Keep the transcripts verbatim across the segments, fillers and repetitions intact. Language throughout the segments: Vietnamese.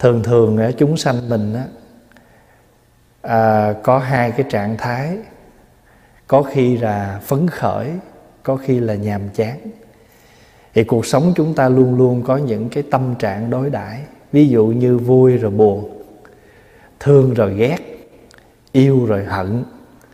Thường thường á, chúng sanh mình á, à, có hai cái trạng thái. Có khi là phấn khởi, có khi là nhàm chán. Thì cuộc sống chúng ta luôn luôn có những cái tâm trạng đối đãi. Ví dụ như vui rồi buồn, thương rồi ghét, yêu rồi hận,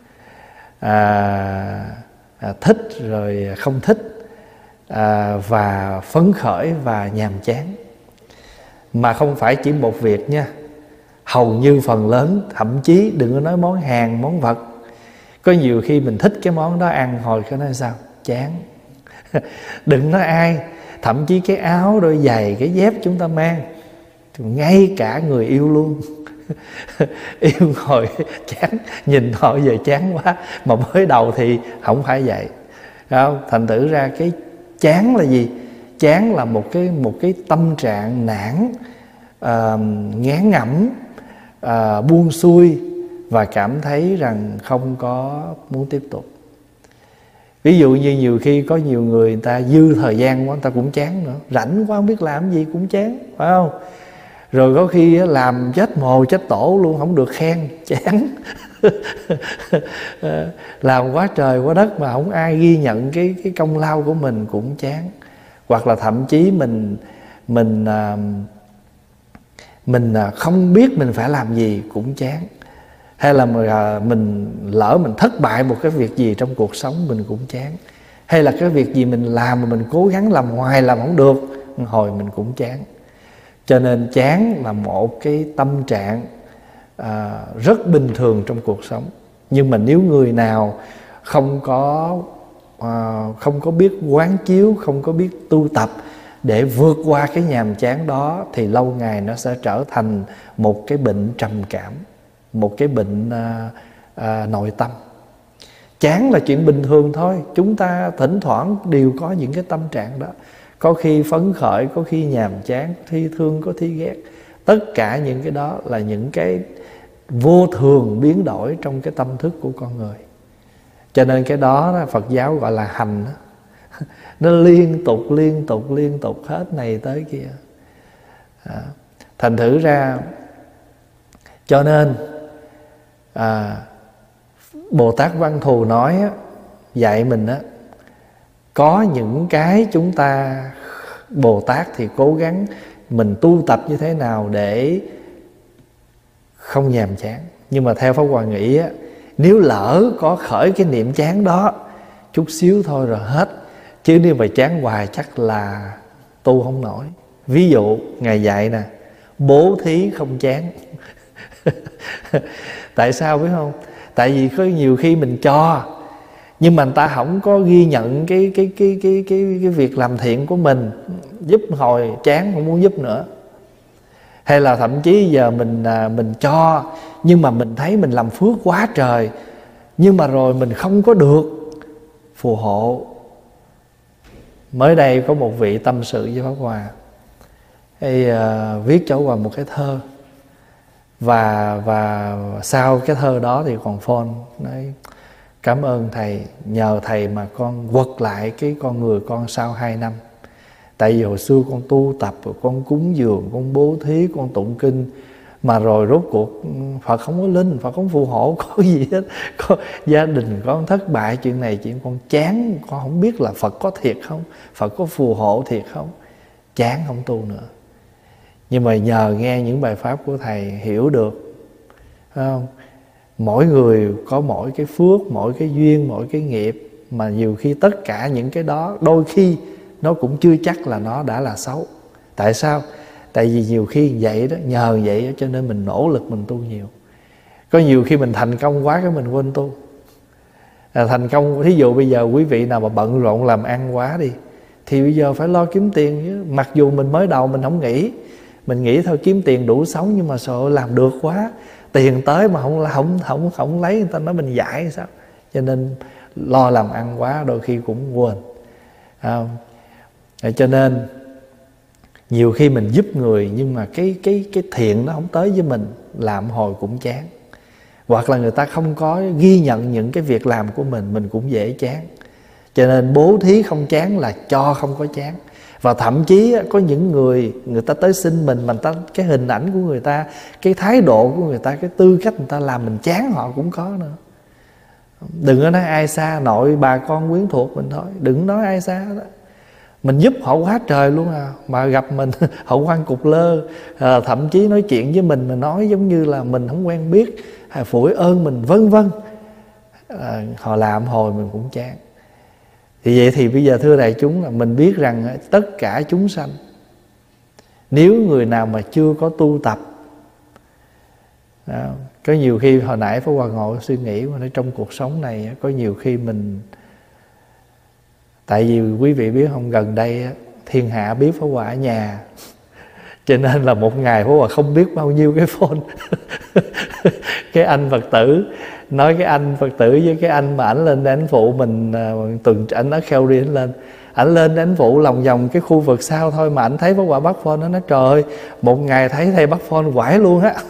à, à, thích rồi không thích, à, và phấn khởi và nhàm chán. Mà không phải chỉ một việc nha, hầu như phần lớn. Thậm chí đừng có nói món hàng, món vật, có nhiều khi mình thích cái món đó ăn hồi cái nói sao chán. Đừng nói ai, thậm chí cái áo, đôi giày, cái dép chúng ta mang, ngay cả người yêu luôn. Yêu hồi chán, nhìn họ giờ chán quá. Mà mới đầu thì không phải vậy, không? Thành thử ra cái chán là gì? Chán là một cái một cái tâm trạng nản, uh, ngán ngẩm, uh, buông xuôi, và cảm thấy rằng không có muốn tiếp tục. Ví dụ như nhiều khi có nhiều người, người ta dư thời gian quá, người ta cũng chán nữa. Rảnh quá không biết làm gì cũng chán, phải không? Rồi có khi làm chết mồ chết tổ luôn, không được khen, chán. Làm quá trời quá đất mà không ai ghi nhận cái, cái công lao của mình cũng chán. Hoặc là thậm chí mình Mình Mình không biết mình phải làm gì cũng chán. Hay là mình lỡ mình thất bại một cái việc gì trong cuộc sống mình cũng chán. Hay là cái việc gì mình làm mà mình cố gắng làm hoài làm không được, hồi mình cũng chán. Cho nên chán là một cái tâm trạng à, rất bình thường trong cuộc sống. Nhưng mà nếu người nào không có à, không có biết quán chiếu, không có biết tu tập để vượt qua cái nhàm chán đó, thì lâu ngày nó sẽ trở thành một cái bệnh trầm cảm, một cái bệnh à, à, nội tâm. Chán là chuyện bình thường thôi. Chúng ta thỉnh thoảng đều có những cái tâm trạng đó. Có khi phấn khởi, có khi nhàm chán, có khi thương, có khi ghét. Tất cả những cái đó là những cái vô thường biến đổi trong cái tâm thức của con người. Cho nên cái đó Phật giáo gọi là hành. Nó liên tục, liên tục, liên tục, hết này tới kia. à, Thành thử ra, cho nên à, Bồ Tát Văn Thù nói, dạy mình á, có những cái chúng ta Bồ Tát thì cố gắng mình tu tập như thế nào để không nhàm chán. Nhưng mà theo Pháp Hòa nghĩ á, nếu lỡ có khởi cái niệm chán đó chút xíu thôi rồi hết. Chứ nếu mà chán hoài chắc là tu không nổi. Ví dụ Ngài dạy nè, bố thí không chán. Tại sao biết không? Tại vì có nhiều khi mình cho, nhưng mà người ta không có ghi nhận cái cái cái cái cái cái việc làm thiện của mình, giúp hồi chán không muốn giúp nữa. Hay là thậm chí giờ mình mình cho, nhưng mà mình thấy mình làm phước quá trời, nhưng mà rồi mình không có được phù hộ. Mới đây có một vị tâm sự với Pháp Hòa, thì uh, viết cho Pháp Hòa một cái thơ. Và và sau cái thơ đó thì còn phone nói: cảm ơn thầy, nhờ thầy mà con quật lại cái con người con sau hai năm. Tại vì hồi xưa con tu tập, rồi con cúng dường, con bố thí, con tụng kinh, mà rồi rốt cuộc Phật không có linh, Phật không phù hộ, có gì hết. Có, gia đình con thất bại, chuyện này chuyện con chán, con không biết là Phật có thiệt không, Phật có phù hộ thiệt không, chán không tu nữa. Nhưng mà nhờ nghe những bài pháp của thầy hiểu được, phải không? Mỗi người có mỗi cái phước, mỗi cái duyên, mỗi cái nghiệp, mà nhiều khi tất cả những cái đó đôi khi nó cũng chưa chắc là nó đã là xấu. Tại sao? Tại vì nhiều khi vậy đó, nhờ vậy đó, cho nên mình nỗ lực mình tu nhiều. Có nhiều khi mình thành công quá cái mình quên tu. À, thành công, thí dụ bây giờ quý vị nào mà bận rộn làm ăn quá đi, thì bây giờ phải lo kiếm tiền chứ. Mặc dù mình mới đầu mình không nghĩ, mình nghĩ thôi kiếm tiền đủ sống, nhưng mà sợ làm được quá, tiền tới mà không không không không lấy, người ta nói mình dại hay sao. Cho nên lo làm ăn quá đôi khi cũng quên. À, cho nên nhiều khi mình giúp người, nhưng mà cái cái cái thiện nó không tới với mình, làm hồi cũng chán. Hoặc là người ta không có ghi nhận những cái việc làm của mình, mình cũng dễ chán. Cho nên bố thí không chán là cho không có chán. Và thậm chí có những người, người ta tới xin mình, mà ta, cái hình ảnh của người ta, cái thái độ của người ta, cái tư cách người ta làm mình chán họ cũng có nữa. Đừng có nói ai xa, nội bà con quyến thuộc mình thôi, đừng nói ai xa đó. Mình giúp họ quá trời luôn à, mà gặp mình họ quăng cục lơ, à, thậm chí nói chuyện với mình mà nói giống như là mình không quen biết, à, phủi ơn mình vân vân, à, họ làm hồi mình cũng chán. Thì vậy thì bây giờ thưa đại chúng, là mình biết rằng tất cả chúng sanh, nếu người nào mà chưa có tu tập đó, có nhiều khi hồi nãy Pháp Hòa ngồi suy nghĩ mà nói trong cuộc sống này có nhiều khi mình, tại vì quý vị biết không, gần đây thiên hạ biết Pháp Hòa ở nhà, cho nên là một ngày Pháp Hòa không biết bao nhiêu cái phone. Cái anh Phật tử nói, cái anh Phật tử với cái anh mà ảnh lên đánh phụ mình tuần, ảnh ở kheo đi, ảnh lên ảnh lên đánh phụ lòng vòng cái khu vực sau thôi mà ảnh thấy Pháp Hòa bắt phone, nó nói trời ơi, một ngày thấy thầy bắt phone quải luôn á.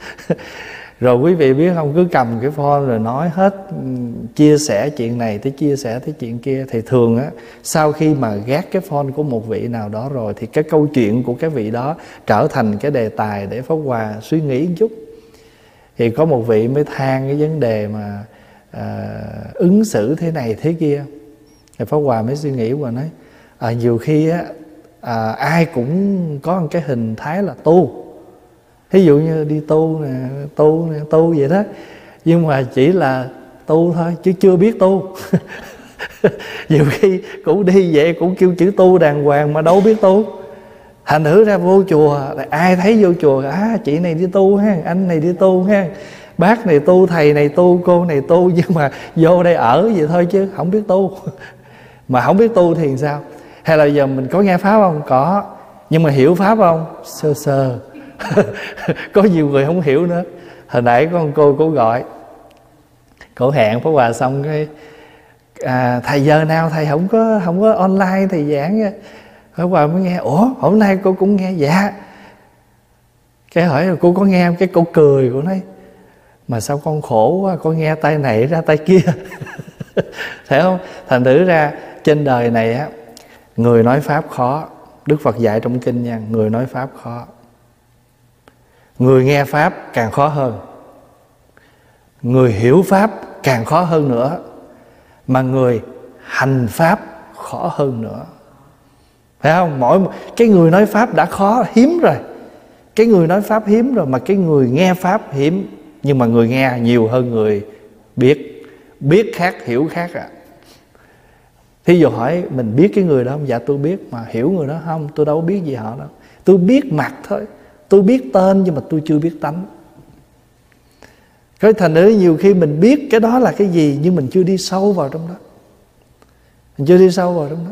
Rồi quý vị biết không, cứ cầm cái phone rồi nói hết, chia sẻ chuyện này tới chia sẻ tới chuyện kia. Thì thường á, sau khi mà gác cái phone của một vị nào đó rồi, thì cái câu chuyện của cái vị đó trở thành cái đề tài để Pháp Hòa suy nghĩ một chút. Thì có một vị mới than cái vấn đề mà à, ứng xử thế này thế kia. Thì Pháp Hòa mới suy nghĩ và nói, à, nhiều khi á, à, ai cũng có một cái hình thái là tu. Ví dụ như đi tu nè, tu nè, tu vậy đó, nhưng mà chỉ là tu thôi chứ chưa biết tu. Nhiều khi cũng đi vậy, cũng kêu chữ tu đàng hoàng mà đâu biết tu. Thành thử ra vô chùa, ai thấy vô chùa, à chị này đi tu ha, anh này đi tu ha, bác này tu, thầy này tu, cô này tu, nhưng mà vô đây ở vậy thôi chứ không biết tu. Mà không biết tu thì sao? Hay là giờ mình có nghe Pháp không? Có. Nhưng mà hiểu Pháp không? Sơ sơ. Có nhiều người không hiểu nữa. Hồi nãy có con cô cô gọi, cô hẹn Pháp Hòa xong cái à, thầy giờ nào thầy không có không có online thầy giảng nha. Pháp Hòa mới nghe, ủa hôm nay cô cũng nghe? Dạ. Cái hỏi là cô có nghe không? Cái cô cười, cô nói mà sao con khổ quá, con nghe tay này ra tay kia. Thấy không? Thành thử ra trên đời này á, người nói Pháp khó. Đức Phật dạy trong kinh nha, người nói Pháp khó, người nghe Pháp càng khó hơn, người hiểu Pháp càng khó hơn nữa, mà người hành Pháp khó hơn nữa. Phải không? Mỗi cái người nói Pháp đã khó hiếm rồi, cái người nói Pháp hiếm rồi, mà cái người nghe Pháp hiếm. Nhưng mà người nghe nhiều hơn người biết. Biết khác, hiểu khác à. Thí dụ hỏi mình biết cái người đó không? Dạ tôi biết. Mà hiểu người đó không? Tôi đâu biết gì họ đâu. Tôi biết mặt thôi, tôi biết tên nhưng mà tôi chưa biết tánh. Cái thành nữ nhiều khi mình biết cái đó là cái gì, nhưng mình chưa đi sâu vào trong đó. Mình chưa đi sâu vào trong đó.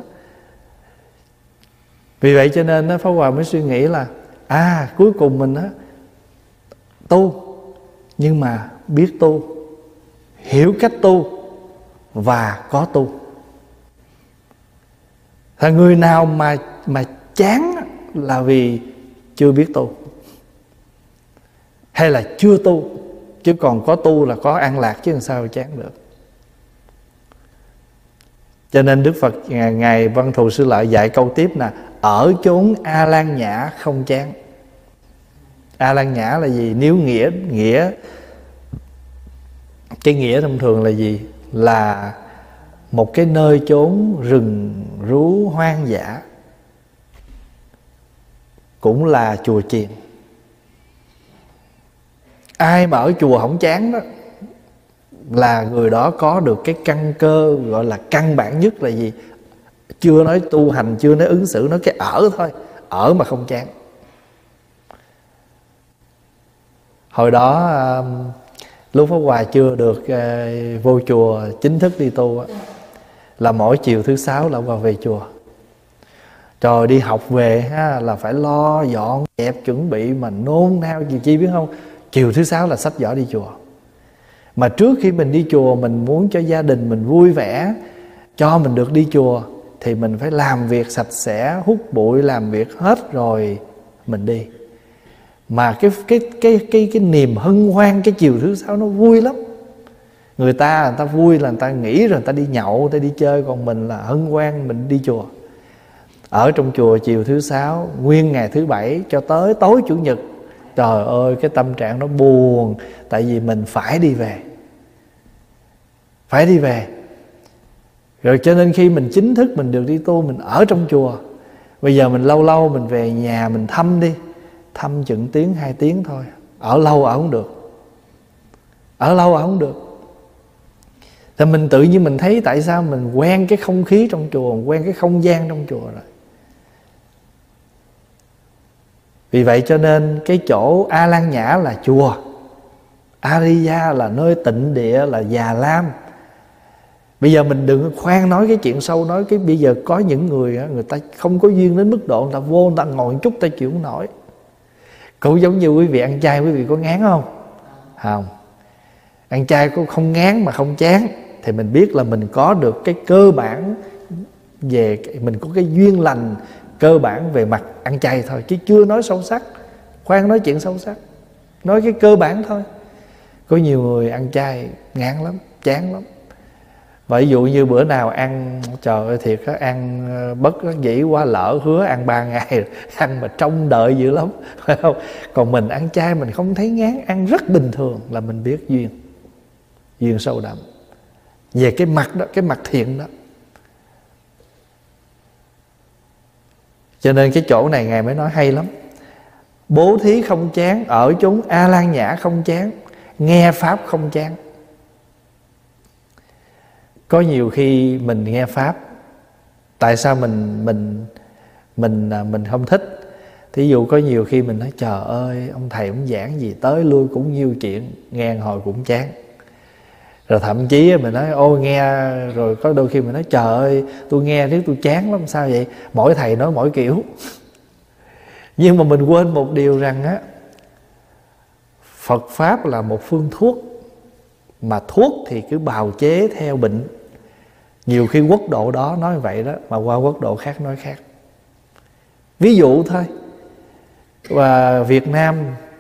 Vì vậy cho nên Pháp Hòa mới suy nghĩ là à cuối cùng mình á, tu nhưng mà biết tu, hiểu cách tu và có tu. Là người nào mà mà chán là vì chưa biết tu, hay là chưa tu. Chứ còn có tu là có an lạc, chứ làm sao chán được. Cho nên Đức Phật Ngài, Ngài Văn Thù Sư Lợi dạy câu tiếp là ở chốn A Lan Nhã không chán. A Lan Nhã là gì? Nếu nghĩa nghĩa cái nghĩa thông thường là gì? Là một cái nơi chốn rừng rú hoang dã, cũng là chùa chiền. Ai mà ở chùa không chán đó là người đó có được cái căn cơ gọi là căn bản nhất là gì? Chưa nói tu hành, chưa nói ứng xử, nói cái ở thôi. Ở mà không chán. Hồi đó lúc Pháp Hòa chưa được vô chùa chính thức đi tu, là mỗi chiều thứ sáu là vào về chùa. Trời, đi học về ha, là phải lo dọn dẹp chuẩn bị mà nôn nao gì chi biết không? Chiều thứ sáu là xách giỏ đi chùa. Mà trước khi mình đi chùa, mình muốn cho gia đình mình vui vẻ, cho mình được đi chùa, thì mình phải làm việc sạch sẽ, hút bụi, làm việc hết rồi mình đi. Mà cái cái cái cái cái niềm hân hoan cái chiều thứ sáu nó vui lắm. Người ta người ta vui là người ta nghỉ rồi người ta đi nhậu, người ta đi chơi, còn mình là hân hoan mình đi chùa. Ở trong chùa chiều thứ sáu, nguyên ngày thứ bảy cho tới tối chủ nhật, trời ơi cái tâm trạng nó buồn. Tại vì mình phải đi về, phải đi về. Rồi cho nên khi mình chính thức mình được đi tu, mình ở trong chùa. Bây giờ mình lâu lâu mình về nhà mình thăm đi, thăm chừng tiếng hai tiếng thôi. Ở lâu ở không được, ở lâu ở không được. Thì mình tự nhiên mình thấy tại sao mình quen cái không khí trong chùa, quen cái không gian trong chùa rồi. Vì vậy cho nên cái chỗ A Lan Nhã là chùa, Ariya là nơi tịnh địa, là Già Lam. Bây giờ mình đừng khoan nói cái chuyện sâu, nói cái bây giờ có những người người ta không có duyên đến mức độ người ta vô, người ta ngồi một chút ta chịu không nổi. Cũng giống như quý vị ăn chay, quý vị có ngán không? Không. Ăn chay có không ngán mà không chán, thì mình biết là mình có được cái cơ bản về, mình có cái duyên lành cơ bản về mặt ăn chay thôi, chứ chưa nói sâu sắc. Khoan nói chuyện sâu sắc, nói cái cơ bản thôi. Có nhiều người ăn chay ngán lắm, chán lắm. Và ví dụ như bữa nào ăn, trời ơi thiệt á, ăn bất đắc dĩ quá, lỡ hứa ăn ba ngày, ăn mà trông đợi dữ lắm, phải không? Còn mình ăn chay mình không thấy ngán, ăn rất bình thường là mình biết duyên, duyên sâu đậm về cái mặt đó, cái mặt thiện đó. Cho nên cái chỗ này Ngài mới nói hay lắm. Bố thí không chán, ở chốn A Lan Nhã không chán, nghe Pháp không chán. Có nhiều khi mình nghe Pháp, tại sao mình mình mình mình không thích? Thí dụ có nhiều khi mình nói trời ơi, ông thầy ông giảng gì tới lui cũng nhiêu chuyện, nghe hồi cũng chán. Rồi thậm chí mình nói ôi nghe, rồi có đôi khi mình nói trời ơi tôi nghe nếu tôi chán lắm. Sao vậy? Mỗi thầy nói mỗi kiểu. Nhưng mà mình quên một điều rằng á, Phật Pháp là một phương thuốc, mà thuốc thì cứ bào chế theo bệnh. Nhiều khi quốc độ đó nói vậy đó, mà qua quốc độ khác nói khác. Ví dụ thôi, và Việt Nam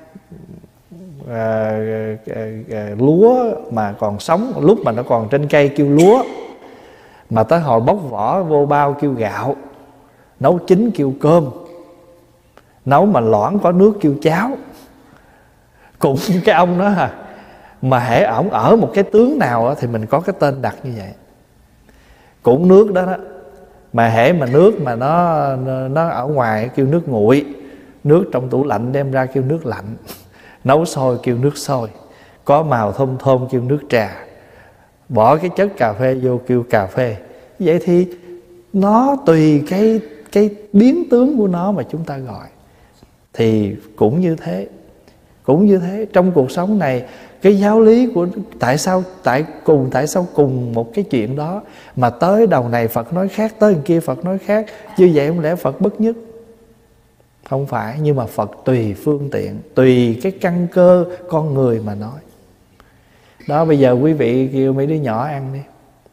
à, à, à, lúa mà còn sống, lúc mà nó còn trên cây kêu lúa, mà tới hồi bóc vỏ vô bao kêu gạo, nấu chín kêu cơm, nấu mà loãng có nước kêu cháo. Cũng cái ông đó à, mà hễ ổng ở một cái tướng nào đó, thì mình có cái tên đặt như vậy. Cũng nước đó đó, mà hễ mà nước mà nó nó ở ngoài kêu nước nguội, nước trong tủ lạnh đem ra kêu nước lạnh, nấu sôi kêu nước sôi, có màu thơm thơm kêu nước trà, bỏ cái chất cà phê vô kêu cà phê. Vậy thì nó tùy cái cái biến tướng của nó mà chúng ta gọi. Thì cũng như thế, cũng như thế trong cuộc sống này, cái giáo lý của tại sao tại cùng tại sao cùng một cái chuyện đó mà tới đầu này Phật nói khác, tới đằng kia Phật nói khác. Như vậy không lẽ Phật bất nhất? Không phải, nhưng mà Phật tùy phương tiện, tùy cái căn cơ con người mà nói. Đó, bây giờ quý vị kêu mấy đứa nhỏ ăn đi.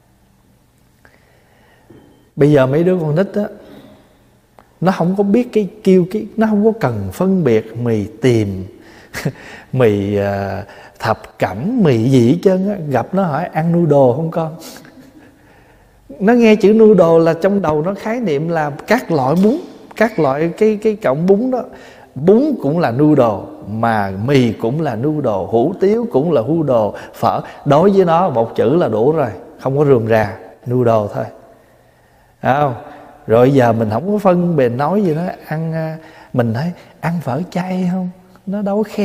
Bây giờ mấy đứa con nít á, nó không có biết cái kêu cái, nó không có cần phân biệt mì tìm mì uh, thập cẩm, mì gì hết trơn á. Gặp nó hỏi ăn noodle không con? Nó nghe chữ noodle là trong đầu nó khái niệm là các loại bún, các loại cái cái cọng bún đó. Bún cũng là noodle, mà mì cũng là noodle, hủ tiếu cũng là noodle, phở. Đối với nó một chữ là đủ rồi, không có rườm rà, noodle thôi. Thấy không? Rồi giờ mình không có phân bề nói gì đó. Ăn, mình nói ăn phở chay không? Nó đâu khe.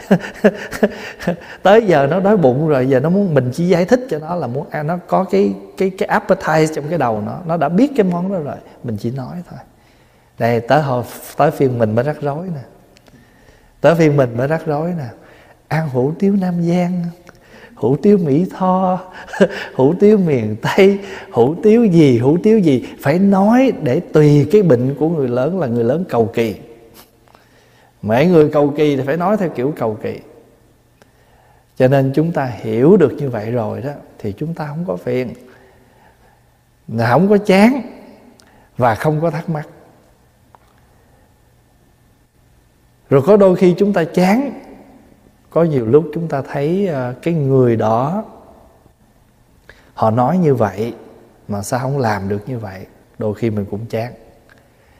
Tới giờ nó đói bụng rồi, giờ nó muốn mình chỉ giải thích cho nó là muốn ăn, nó có cái cái cái appetite trong cái đầu nó, nó đã biết cái món đó rồi, mình chỉ nói thôi. Đây tới hồi tới phiên mình mới rắc rối nè. Tới phiên mình mới rắc rối nè. Ăn hủ tiếu Nam Giang, hủ tiếu Mỹ Tho, hủ tiếu miền Tây, hủ tiếu gì, hủ tiếu gì, phải nói để tùy cái bệnh của người lớn, là người lớn cầu kỳ. Mấy người cầu kỳ thì phải nói theo kiểu cầu kỳ. Cho nên chúng ta hiểu được như vậy rồi đó, thì chúng ta không có phiền, không có chán và không có thắc mắc. Rồi có đôi khi chúng ta chán, có nhiều lúc chúng ta thấy cái người đó họ nói như vậy mà sao không làm được như vậy, đôi khi mình cũng chán.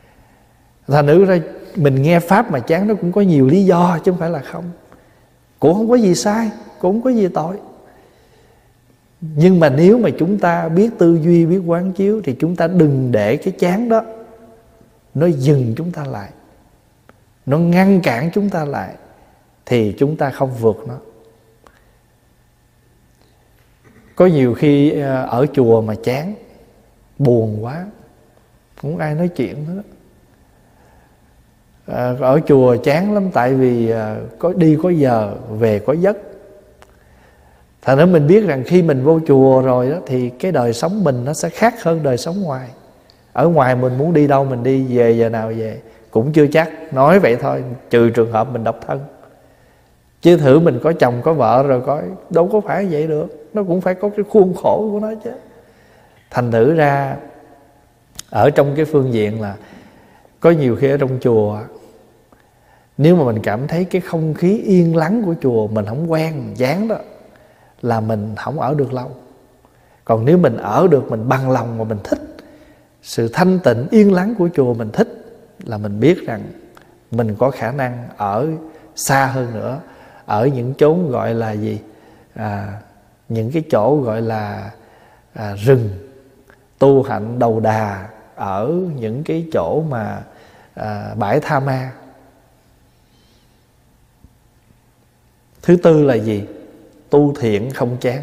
Thành nữ ra mình nghe pháp mà chán nó cũng có nhiều lý do, chứ không phải là không. Cũng không có gì sai, cũng không có gì tội. Nhưng mà nếu mà chúng ta biết tư duy, biết quán chiếu, thì chúng ta đừng để cái chán đó nó dừng chúng ta lại, nó ngăn cản chúng ta lại, thì chúng ta không vượt nó. Có nhiều khi ở chùa mà chán, buồn quá, không ai nói chuyện nữa. Ở chùa chán lắm, tại vì có đi có giờ, về có giấc. Thành ra mình biết rằng khi mình vô chùa rồi đó, thì cái đời sống mình nó sẽ khác hơn đời sống ngoài. Ở ngoài mình muốn đi đâu mình đi, về giờ nào về cũng chưa chắc, nói vậy thôi, trừ trường hợp mình độc thân. Chứ thử mình có chồng có vợ rồi coi, đâu có phải vậy được. Nó cũng phải có cái khuôn khổ của nó chứ. Thành thử ra ở trong cái phương diện là có nhiều khi ở trong chùa, nếu mà mình cảm thấy cái không khí yên lắng của chùa mình không quen, chán đó, là mình không ở được lâu. Còn nếu mình ở được, mình bằng lòng mà mình thích sự thanh tịnh yên lắng của chùa, mình thích, là mình biết rằng mình có khả năng ở xa hơn nữa, ở những chốn gọi là gì, à, những cái chỗ gọi là à, rừng tu hạnh đầu đà, ở những cái chỗ mà à, bãi tha ma. Thứ tư là gì? Tu thiện không chán.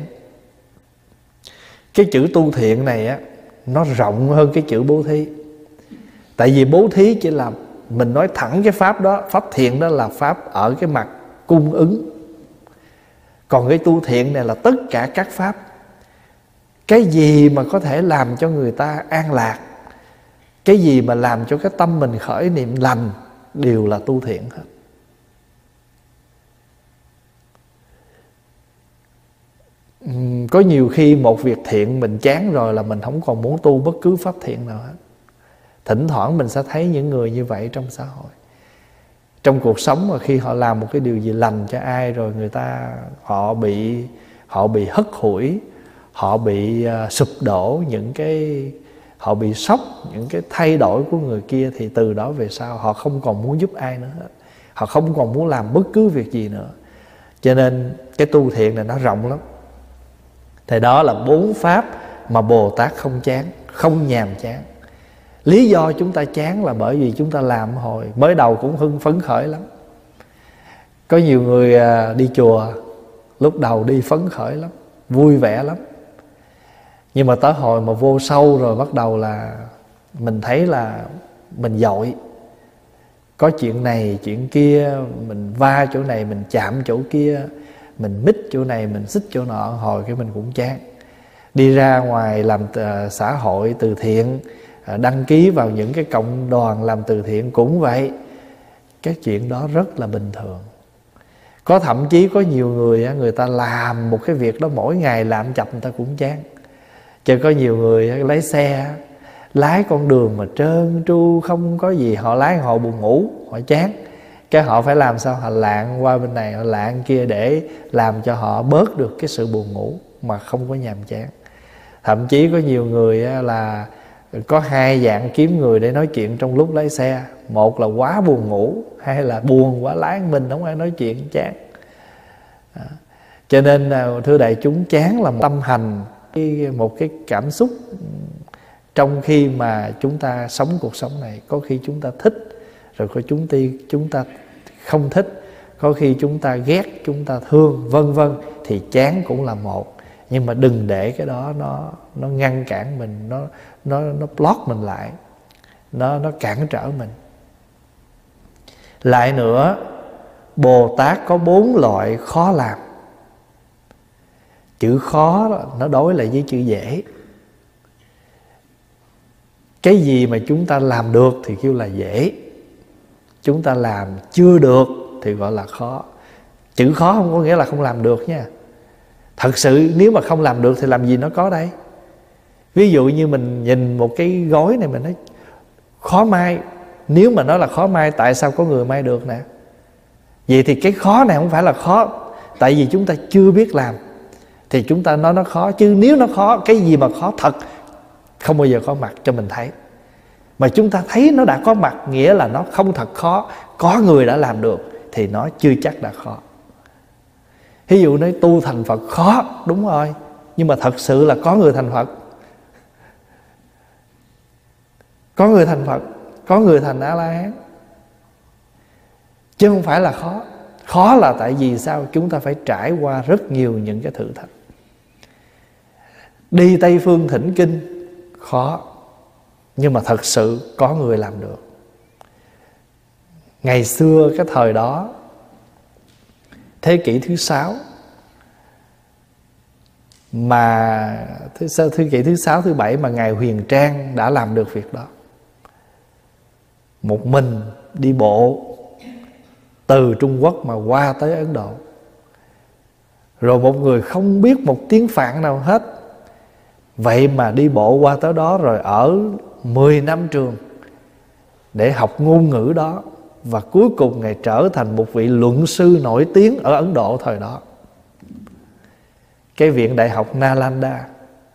Cái chữ tu thiện này á, nó rộng hơn cái chữ bố thí. Tại vì bố thí chỉ là, mình nói thẳng cái pháp đó, pháp thiện đó là pháp ở cái mặt cung ứng. Còn cái tu thiện này là tất cả các pháp. Cái gì mà có thể làm cho người ta an lạc, cái gì mà làm cho cái tâm mình khởi niệm lành, đều là tu thiện hết. Có nhiều khi một việc thiện mình chán rồi là mình không còn muốn tu bất cứ pháp thiện nào hết. Thỉnh thoảng mình sẽ thấy những người như vậy trong xã hội. Trong cuộc sống mà khi họ làm một cái điều gì lành cho ai rồi, người ta họ bị họ bị hất hủi, họ bị uh, sụp đổ những cái, họ bị sốc những cái thay đổi của người kia, thì từ đó về sau họ không còn muốn giúp ai nữa hết. Họ không còn muốn làm bất cứ việc gì nữa. Cho nên cái tu thiện này nó rộng lắm. Thì đó là bốn pháp mà Bồ Tát không chán, không nhàm chán. Lý do chúng ta chán là bởi vì chúng ta làm hồi mới đầu cũng hưng phấn khởi lắm. Có nhiều người đi chùa lúc đầu đi phấn khởi lắm, vui vẻ lắm. Nhưng mà tới hồi mà vô sâu rồi, bắt đầu là mình thấy là mình dội. Có chuyện này chuyện kia, mình va chỗ này, mình chạm chỗ kia, mình mít chỗ này, mình xích chỗ nọ, hồi cái mình cũng chán. Đi ra ngoài làm uh, xã hội từ thiện, uh, đăng ký vào những cái cộng đoàn làm từ thiện cũng vậy. Cái chuyện đó rất là bình thường. Có thậm chí có nhiều người, người ta làm một cái việc đó mỗi ngày làm chậm, người ta cũng chán. Chứ có nhiều người lấy xe, lái con đường mà trơn tru không có gì, họ lái họ buồn ngủ, họ chán. Cái họ phải làm sao? Họ lạng qua bên này, họ lạng kia để làm cho họ bớt được cái sự buồn ngủ mà không có nhàm chán. Thậm chí có nhiều người là có hai dạng kiếm người để nói chuyện trong lúc lái xe. Một là quá buồn ngủ, hai là buồn quá lái mình không ai nói chuyện, chán. Đó. Cho nên thưa đại chúng, chán là một tâm hành, một cái cảm xúc trong khi mà chúng ta sống cuộc sống này. Có khi chúng ta thích, rồi có chúng ta, chúng ta không thích, có khi chúng ta ghét, chúng ta thương, vân vân. Thì chán cũng là một. Nhưng mà đừng để cái đó nó nó ngăn cản mình, nó nó nó block mình lại, nó nó cản trở mình. Lại nữa, Bồ Tát có bốn loại khó làm. Chữ khó đó, nó đối lại với chữ dễ. Cái gì mà chúng ta làm được thì kêu là dễ, chúng ta làm chưa được thì gọi là khó. Chữ khó không có nghĩa là không làm được nha. Thật sự nếu mà không làm được thì làm gì nó có đây. Ví dụ như mình nhìn một cái gối này, mình nói khó may. Nếu mà nó là khó may, tại sao có người may được nè? Vậy thì cái khó này không phải là khó, tại vì chúng ta chưa biết làm thì chúng ta nói nó khó. Chứ nếu nó khó, cái gì mà khó thật không bao giờ có mặt cho mình thấy. mà chúng ta thấy nó đã có mặt, nghĩa là nó không thật khó. Có người đã làm được thì nó chưa chắc đã khó. Ví dụ nói tu thành Phật khó, đúng rồi, nhưng mà thật sự là có người thành Phật. Có người thành Phật, có người thành A-la-hán, chứ không phải là khó. Khó là tại vì sao? Chúng ta phải trải qua rất nhiều những cái thử thách. Đi Tây Phương thỉnh kinh khó, nhưng mà thật sự có người làm được. Ngày xưa cái thời đó, thế kỷ thứ sáu, mà thứ, thế kỷ thứ sáu, thứ bảy mà Ngài Huyền Trang đã làm được việc đó. Một mình đi bộ từ Trung Quốc mà qua tới Ấn Độ. Rồi một người không biết một tiếng Phạn nào hết, vậy mà đi bộ qua tới đó, rồi ở mười năm trường để học ngôn ngữ đó. Và cuối cùng Ngài trở thành một vị luận sư nổi tiếng ở Ấn Độ thời đó. Cái viện đại học Nalanda,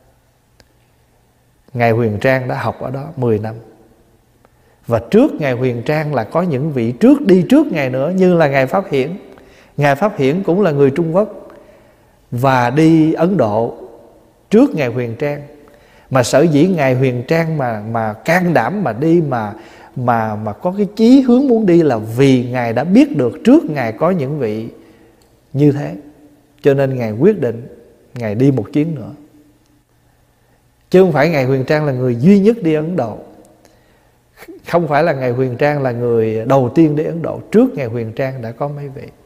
Ngài Huyền Trang đã học ở đó mười năm. Và trước Ngài Huyền Trang là có những vị trước đi trước Ngài nữa, như là Ngài Pháp Hiển. Ngài Pháp Hiển cũng là người Trung Quốc và đi Ấn Độ trước Ngài Huyền Trang. Mà sở dĩ Ngài Huyền Trang mà mà can đảm mà đi, mà mà mà có cái chí hướng muốn đi, là vì Ngài đã biết được trước Ngài có những vị như thế, cho nên Ngài quyết định Ngài đi một chuyến nữa. Chứ không phải Ngài Huyền Trang là người duy nhất đi Ấn Độ. Không phải là Ngài Huyền Trang là người đầu tiên đi Ấn Độ. Trước Ngài Huyền Trang đã có mấy vị.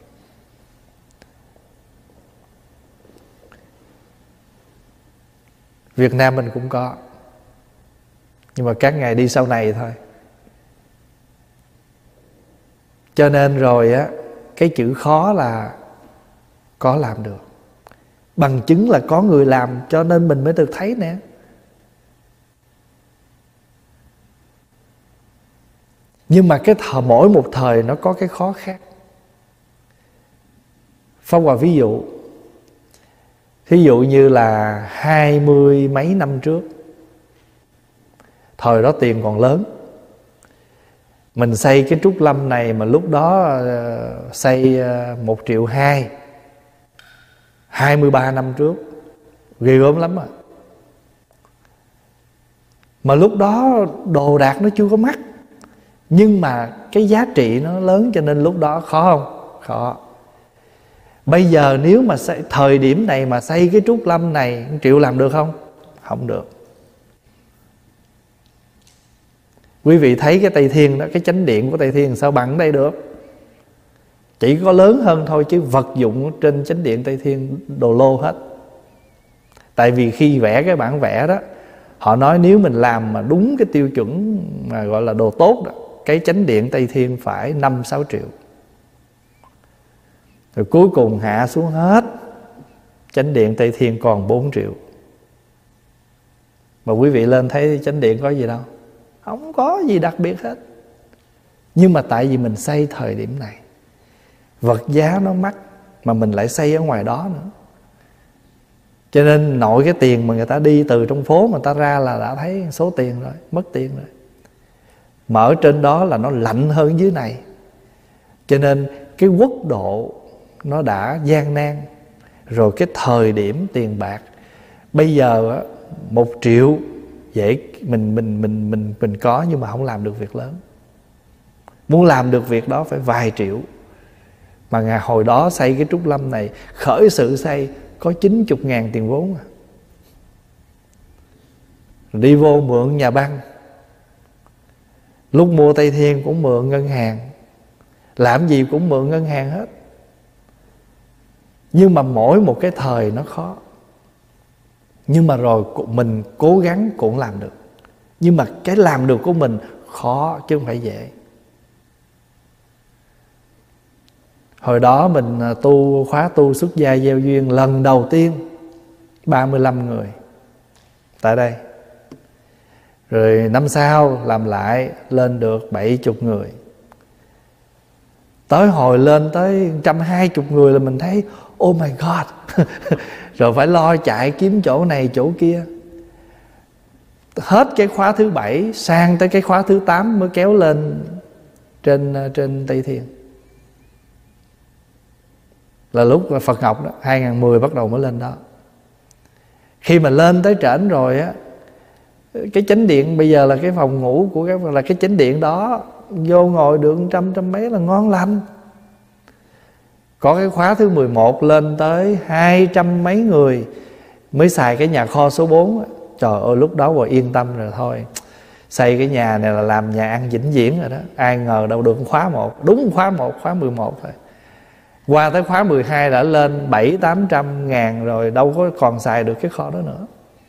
Việt Nam mình cũng có, nhưng mà các ngài đi sau này thôi. Cho nên rồi á, cái chữ khó là có làm được. Bằng chứng là có người làm, cho nên mình mới được thấy nè. Nhưng mà cái thời, mỗi một thời nó có cái khó khác. Pháp Hòa ví dụ, thí dụ như là hai mươi mấy năm trước, thời đó tiền còn lớn, mình xây cái Trúc Lâm này mà lúc đó uh, xây uh, một triệu hai, hai mươi ba năm trước, ghê gớm lắm à. Mà lúc đó đồ đạc nó chưa có mắc, nhưng mà cái giá trị nó lớn, cho nên lúc đó khó không? Khó. Bây giờ nếu mà xây, thời điểm này mà xây cái Trúc Lâm này một triệu làm được không? Không được. Quý vị thấy cái Tây Thiên đó, cái chánh điện của Tây Thiên sao bằng đây được? Chỉ có lớn hơn thôi, chứ vật dụng trên chánh điện Tây Thiên đồ lô hết. Tại vì khi vẽ cái bản vẽ đó, họ nói nếu mình làm mà đúng cái tiêu chuẩn mà gọi là đồ tốt đó, cái chánh điện Tây Thiên phải năm sáu triệu. Rồi cuối cùng hạ xuống hết, chánh điện Tây Thiên còn bốn triệu. Mà quý vị lên thấy chánh điện có gì đâu, không có gì đặc biệt hết. Nhưng mà tại vì mình xây thời điểm này, vật giá nó mắc, mà mình lại xây ở ngoài đó nữa, cho nên nội cái tiền mà người ta đi từ trong phố mà người ta ra là đã thấy số tiền rồi, mất tiền rồi. Mà ở trên đó là nó lạnh hơn dưới này, cho nên cái quốc độ nó đã gian nan. Rồi cái thời điểm tiền bạc bây giờ một triệu dễ mình mình mình mình mình có, nhưng mà không làm được việc lớn. Muốn làm được việc đó phải vài triệu. Mà ngày hồi đó xây cái Trúc Lâm này, khởi sự xây có chín mươi ngàn tiền vốn à. Đi vô mượn nhà băng, lúc mua Tây Thiên cũng mượn ngân hàng, làm gì cũng mượn ngân hàng hết. Nhưng mà mỗi một cái thời nó khó. Nhưng mà rồi mình cố gắng cũng làm được. Nhưng mà cái làm được của mình khó chứ không phải dễ. Hồi đó mình tu khóa tu xuất gia gieo duyên lần đầu tiên ba mươi lăm người tại đây. Rồi năm sau làm lại lên được bảy mươi người. Tới hồi lên tới một trăm hai mươi người là mình thấy oh my God. Rồi phải lo chạy kiếm chỗ này chỗ kia. hết cái khóa thứ bảy sang tới cái khóa thứ tám mới kéo lên trên trên Tây Thiên. Là lúc Phật học đó, hai không một không bắt đầu mới lên đó. Khi mà lên tới trển rồi á, cái chánh điện bây giờ là cái phòng ngủ của các là cái chánh điện đó, vô ngồi được trăm trăm mấy là ngon lành. Có cái khóa thứ mười một lên tới hai trăm mấy người mới xài cái nhà kho số bốn. Trời ơi, lúc đó rồi yên tâm rồi thôi. Xây cái nhà này là làm nhà ăn vĩnh viễn rồi đó. Ai ngờ đâu được khóa một. Đúng khóa một, khóa mười một thôi. Qua tới khóa mười hai đã lên bảy tám trăm ngàn rồi, đâu có còn xài được cái kho đó nữa.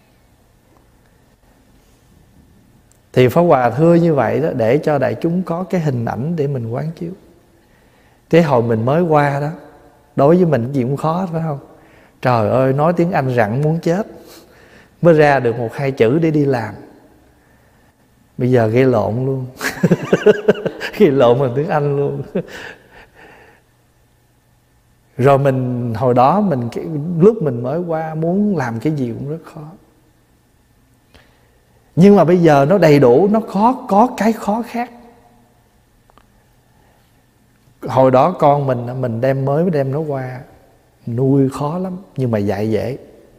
Thì Pháp Hòa thưa như vậy đó, để cho đại chúng có cái hình ảnh để mình quán chiếu. Thế hồi mình mới qua đó, đối với mình gì cũng khó, phải không? Trời ơi, nói tiếng Anh rặn muốn chết, mới ra được một hai chữ để đi làm. Bây giờ gây lộn luôn. Gây lộn bằng tiếng Anh luôn. Rồi mình hồi đó mình cái, lúc mình mới qua muốn làm cái gì cũng rất khó. Nhưng mà bây giờ nó đầy đủ, nó khó, có cái khó khác. Hồi đó con mình mình đem mới đem nó qua, nuôi khó lắm nhưng mà dạy dễ.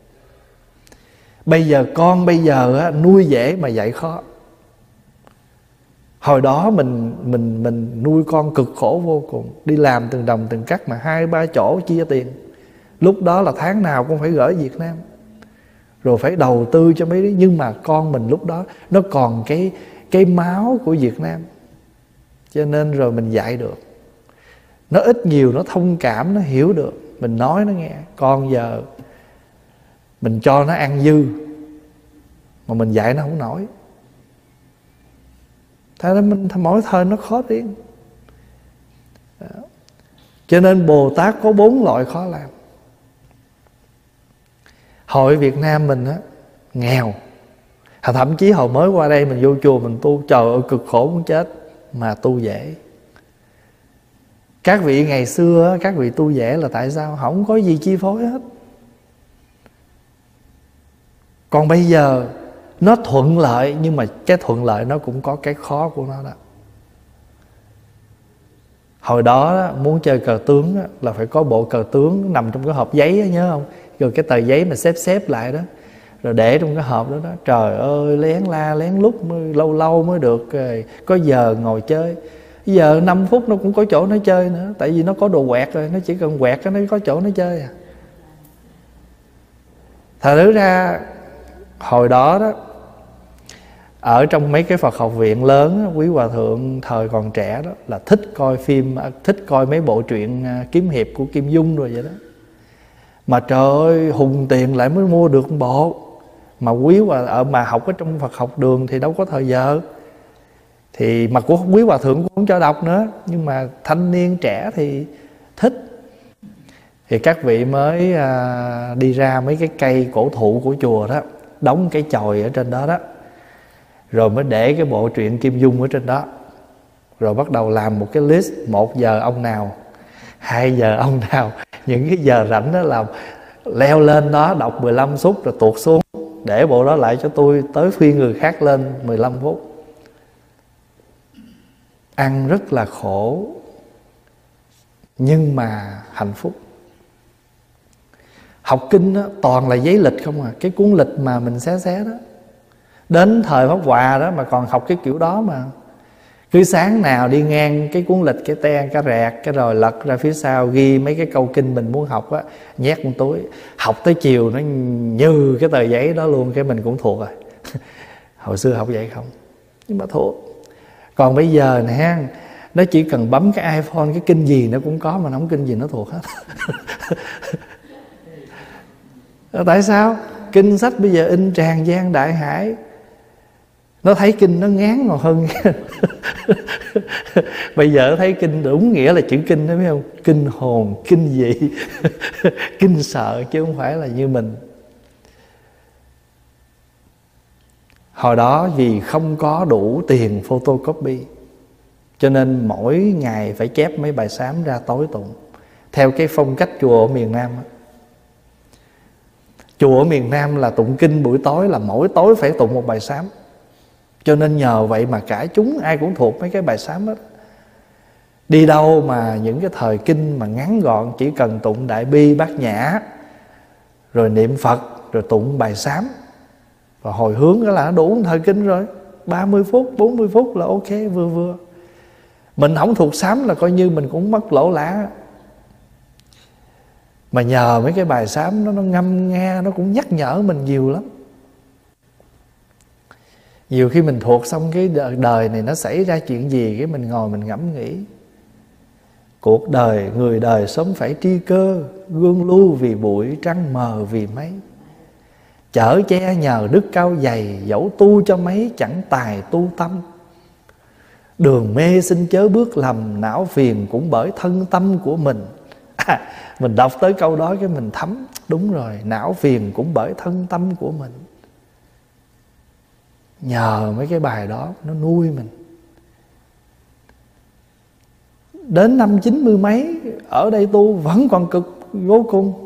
Bây giờ con bây giờ á, nuôi dễ mà dạy khó. Hồi đó mình mình mình nuôi con cực khổ vô cùng, đi làm từng đồng từng cắt mà hai ba chỗ chia tiền. Lúc đó là tháng nào cũng phải gửi Việt Nam, rồi phải đầu tư cho mấy đứa. Nhưng mà con mình lúc đó nó còn cái cái máu của Việt Nam, cho nên rồi mình dạy được. Nó ít nhiều nó thông cảm, nó hiểu được. Mình nói nó nghe. Con giờ mình cho nó ăn dư mà mình dạy nó không nổi. Thế nên mình mỗi thời nó khó tiếng. Cho nên Bồ Tát có bốn loại khó làm. Hội Việt Nam mình á, nghèo. Thậm chí hồi mới qua đây mình vô chùa mình tu, trời ơi cực khổ muốn chết, mà tu dễ. Các vị ngày xưa, các vị tu dễ là tại sao? Không có gì chi phối hết. Còn bây giờ nó thuận lợi, nhưng mà cái thuận lợi nó cũng có cái khó của nó đó. Hồi đó, đó muốn chơi cờ tướng đó, là phải có bộ cờ tướng nằm trong cái hộp giấy đó, nhớ không? Rồi cái tờ giấy mà xếp xếp lại đó, rồi để trong cái hộp đó đó. Trời ơi, lén la lén lút mới, lâu lâu mới được có giờ ngồi chơi. Bây giờ năm phút nó cũng có chỗ nó chơi nữa. Tại vì nó có đồ quẹt rồi, nó chỉ cần quẹt nó có chỗ nó chơi à. Thật ra hồi đó đó, ở trong mấy cái Phật học viện lớn, quý hòa thượng thời còn trẻ đó là thích coi phim, thích coi mấy bộ truyện kiếm hiệp của Kim Dung rồi vậy đó. Mà trời ơi, hùng tiền lại mới mua được một bộ. Mà quý hòa ở mà học ở trong Phật học đường thì đâu có thời giờ. Thì mà của quý hòa thượng cũng không cho đọc nữa. Nhưng mà thanh niên trẻ thì thích. Thì các vị mới à, đi ra mấy cái cây cổ thụ của chùa đó, đóng cái chòi ở trên đó đó, rồi mới để cái bộ truyện Kim Dung ở trên đó. Rồi bắt đầu làm một cái list, một giờ ông nào, hai giờ ông nào. Những cái giờ rảnh đó là leo lên đó đọc mười lăm phút rồi tuột xuống, để bộ đó lại cho tôi, tới phiên người khác lên mười lăm phút. Ăn rất là khổ, nhưng mà hạnh phúc. Học kinh đó, toàn là giấy lịch không à. Cái cuốn lịch mà mình xé xé đó, đến thời Pháp Hòa đó mà còn học cái kiểu đó mà. Cứ sáng nào đi ngang cái cuốn lịch, cái te, cái rẹt, cái rồi lật ra phía sau ghi mấy cái câu kinh mình muốn học á, nhét một túi. Học tới chiều nó như cái tờ giấy đó luôn, cái mình cũng thuộc rồi. Hồi xưa học vậy không, nhưng mà thuộc. Còn bây giờ nè, nó chỉ cần bấm cái iPhone, cái kinh gì nó cũng có, mà nó không kinh gì nó thuộc hết. Tại sao? Kinh sách bây giờ in tràn gian đại hải. Nó thấy kinh nó ngán còn hơn. Bây giờ thấy kinh đúng nghĩa là chữ kinh đó, biết không? Kinh hồn, kinh dị, kinh sợ, chứ không phải là như mình. Hồi đó vì không có đủ tiền photocopy, cho nên mỗi ngày phải chép mấy bài sám ra tối tụng, theo cái phong cách chùa ở miền Nam đó. Chùa ở miền Nam là tụng kinh buổi tối là mỗi tối phải tụng một bài sám. Cho nên nhờ vậy mà cả chúng ai cũng thuộc mấy cái bài sám hết. Đi đâu mà những cái thời kinh mà ngắn gọn, chỉ cần tụng Đại Bi Bát Nhã, rồi niệm Phật, rồi tụng bài sám, và hồi hướng đó là đủ thời kinh rồi. Ba mươi phút, bốn mươi phút là ok, vừa vừa. Mình không thuộc sám là coi như mình cũng mất lỗ lã. Mà nhờ mấy cái bài sám nó, nó ngâm nghe, nó cũng nhắc nhở mình nhiều lắm. Nhiều khi mình thuộc xong cái đời này nó xảy ra chuyện gì, cái mình ngồi mình ngẫm nghĩ. Cuộc đời, người đời sống phải tri cơ, gương lưu vì bụi, trăng mờ vì mấy. Chở che nhờ đức cao dày, dẫu tu cho mấy chẳng tài tu tâm. Đường mê xin chớ bước lầm, não phiền cũng bởi thân tâm của mình. À, mình đọc tới câu đó cái mình thấm. Đúng rồi, não phiền cũng bởi thân tâm của mình. Nhờ mấy cái bài đó nó nuôi mình. Đến năm chín mươi mấy ở đây tu vẫn còn cực vô cùng.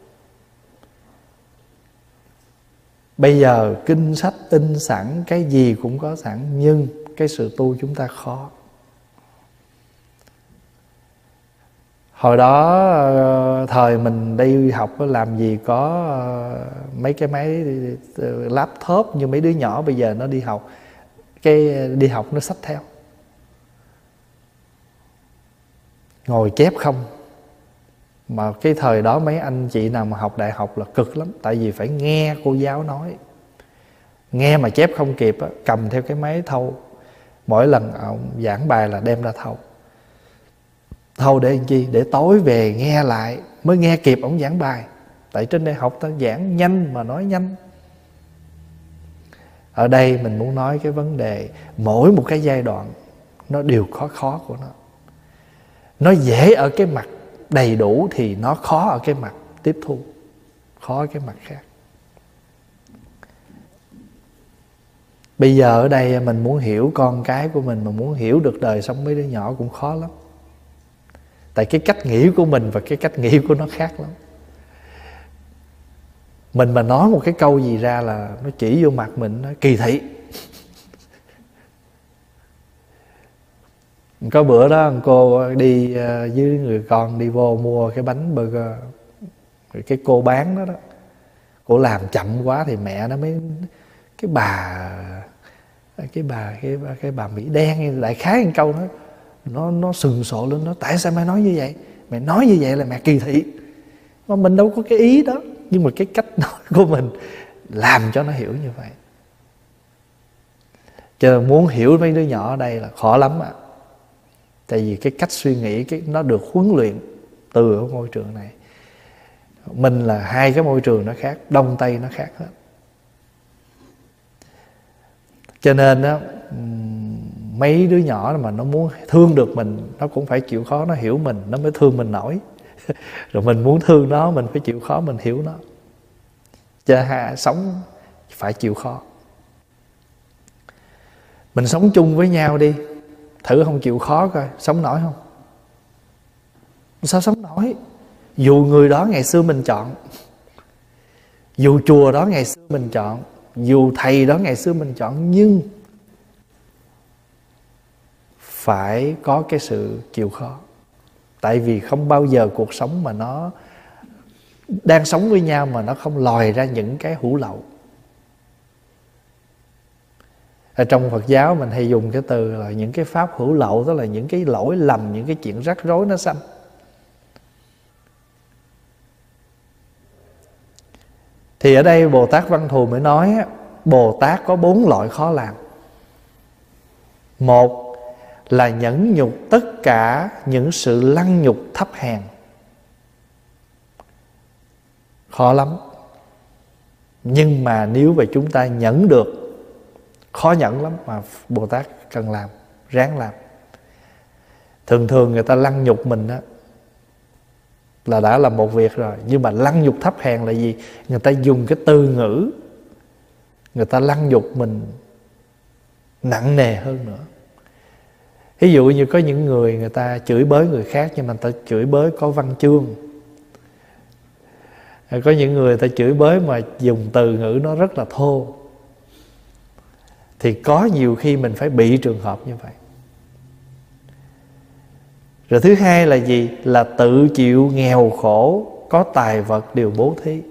Bây giờ kinh sách in sẵn, cái gì cũng có sẵn, nhưng cái sự tu chúng ta khó. Hồi đó thời mình đi học làm gì có mấy cái máy laptop như mấy đứa nhỏ bây giờ nó đi học. Cái đi học nó xách theo, ngồi chép không. Mà cái thời đó mấy anh chị nào mà học đại học là cực lắm. Tại vì phải nghe cô giáo nói. Nghe mà chép không kịp á, cầm theo cái máy thâu. Mỗi lần ông giảng bài là đem ra thâu. Thâu để làm chi? Để tối về nghe lại mới nghe kịp ông giảng bài. Tại trên đây học ta giảng nhanh mà nói nhanh. Ở đây mình muốn nói cái vấn đề, mỗi một cái giai đoạn nó đều khó khó của nó. Nó dễ ở cái mặt đầy đủ thì nó khó ở cái mặt tiếp thu, khó ở cái mặt khác. Bây giờ ở đây mình muốn hiểu con cái của mình, mà muốn hiểu được đời sống mấy đứa nhỏ cũng khó lắm. Tại cái cách nghĩ của mình và cái cách nghĩ của nó khác lắm. Mình mà nói một cái câu gì ra là nó chỉ vô mặt mình, nó kỳ thị. Có bữa đó cô đi với người con đi vô mua cái bánh burger. Cái cô bán đó đó, cô làm chậm quá thì mẹ nó mới, cái bà cái bà cái bà, cái bà Mỹ đen đại khái một câu đó, nó nó sừng sộ lên, nó tại sao mẹ nói như vậy? Mẹ nói như vậy là mẹ kỳ thị. Mà mình đâu có cái ý đó, nhưng mà cái cách nói của mình làm cho nó hiểu như vậy. Cho nên muốn hiểu mấy đứa nhỏ ở đây là khó lắm ạ. À. Tại vì cái cách suy nghĩ cái nó được huấn luyện từ ở môi trường này. Mình là hai cái môi trường nó khác, Đông Tây nó khác hết. Cho nên đó, mấy đứa nhỏ mà nó muốn thương được mình, nó cũng phải chịu khó nó hiểu mình, nó mới thương mình nổi. Rồi mình muốn thương nó, mình phải chịu khó mình hiểu nó. Cho ha, sống phải chịu khó. Mình sống chung với nhau đi, thử không chịu khó coi, sống nổi không? Sao sống nổi? Dù người đó ngày xưa mình chọn, dù chùa đó ngày xưa mình chọn, dù thầy đó ngày xưa mình chọn, nhưng phải có cái sự chịu khó. Tại vì không bao giờ cuộc sống mà nó đang sống với nhau mà nó không lòi ra những cái hữu lậu. Ở trong Phật giáo mình hay dùng cái từ là những cái pháp hữu lậu, tức là những cái lỗi lầm, những cái chuyện rắc rối nó sanh. Thì ở đây Bồ Tát Văn Thù mới nói Bồ Tát có bốn loại khó làm. Một là nhẫn nhục tất cả những sự lăng nhục thấp hèn. Khó lắm. Nhưng mà nếu mà chúng ta nhẫn được, khó nhẫn lắm mà Bồ Tát cần làm, ráng làm. Thường thường người ta lăng nhục mình á là đã là một việc rồi. Nhưng mà lăng nhục thấp hèn là gì? Người ta dùng cái từ ngữ, người ta lăng nhục mình nặng nề hơn nữa. Ví dụ như có những người người ta chửi bới người khác, nhưng mà người ta chửi bới có văn chương. Có những người ta chửi bới mà dùng từ ngữ nó rất là thô, thì có nhiều khi mình phải bị trường hợp như vậy. Rồi thứ hai là gì? Là tự chịu nghèo khổ, có tài vật đều bố thí.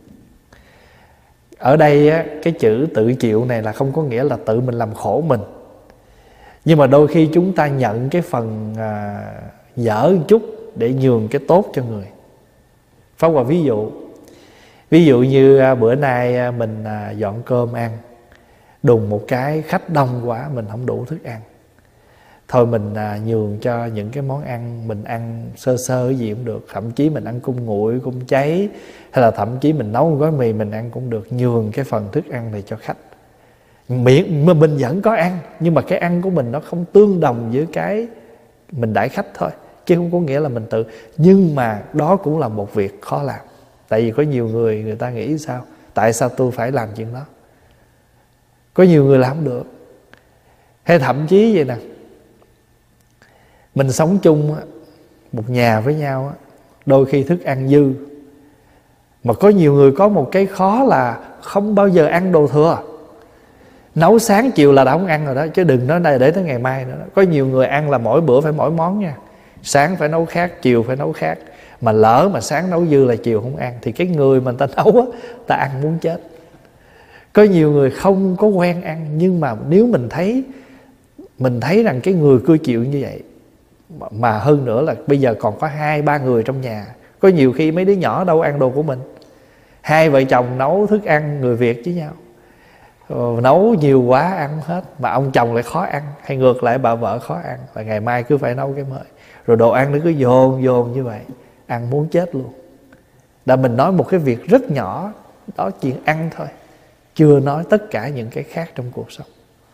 Ở đây á, cái chữ tự chịu này là không có nghĩa là tự mình làm khổ mình, nhưng mà đôi khi chúng ta nhận cái phần à, dở một chút để nhường cái tốt cho người. Pháp Hòa ví dụ Ví dụ như à, bữa nay à, mình à, dọn cơm ăn, đùng một cái khách đông quá, mình không đủ thức ăn. Thôi mình à, nhường cho những cái món ăn, mình ăn sơ sơ gì cũng được. Thậm chí mình ăn cung nguội, cung cháy, hay là thậm chí mình nấu một gói mì mình ăn cũng được. Nhường cái phần thức ăn này cho khách. Miễn mà mình vẫn có ăn, nhưng mà cái ăn của mình nó không tương đồng với cái mình đãi khách thôi, chứ không có nghĩa là mình tự. Nhưng mà đó cũng là một việc khó làm. Tại vì có nhiều người, người ta nghĩ sao? Tại sao tôi phải làm chuyện đó? Có nhiều người làm không được. Hay thậm chí vậy nè, mình sống chung một nhà với nhau, đôi khi thức ăn dư. Mà có nhiều người có một cái khó là không bao giờ ăn đồ thừa. Nấu sáng chiều là đã không ăn rồi đó, chứ đừng nói đây để tới ngày mai nữa đó. Có nhiều người ăn là mỗi bữa phải mỗi món nha. Sáng phải nấu khác, chiều phải nấu khác. Mà lỡ mà sáng nấu dư là chiều không ăn, thì cái người mà người ta nấu á, ta ăn muốn chết. Có nhiều người không có quen ăn, nhưng mà nếu mình thấy Mình thấy rằng cái người cư chịu như vậy, mà hơn nữa là bây giờ còn có hai ba người trong nhà. Có nhiều khi mấy đứa nhỏ đâu ăn đồ của mình. Hai vợ chồng nấu thức ăn người Việt với nhau, ờ, nấu nhiều quá ăn không hết, mà ông chồng lại khó ăn, hay ngược lại bà vợ khó ăn, và ngày mai cứ phải nấu cái mới. Rồi đồ ăn nó cứ dồn dồn như vậy, ăn muốn chết luôn. Đã mình nói một cái việc rất nhỏ, đó chuyện ăn thôi, chưa nói tất cả những cái khác trong cuộc sống.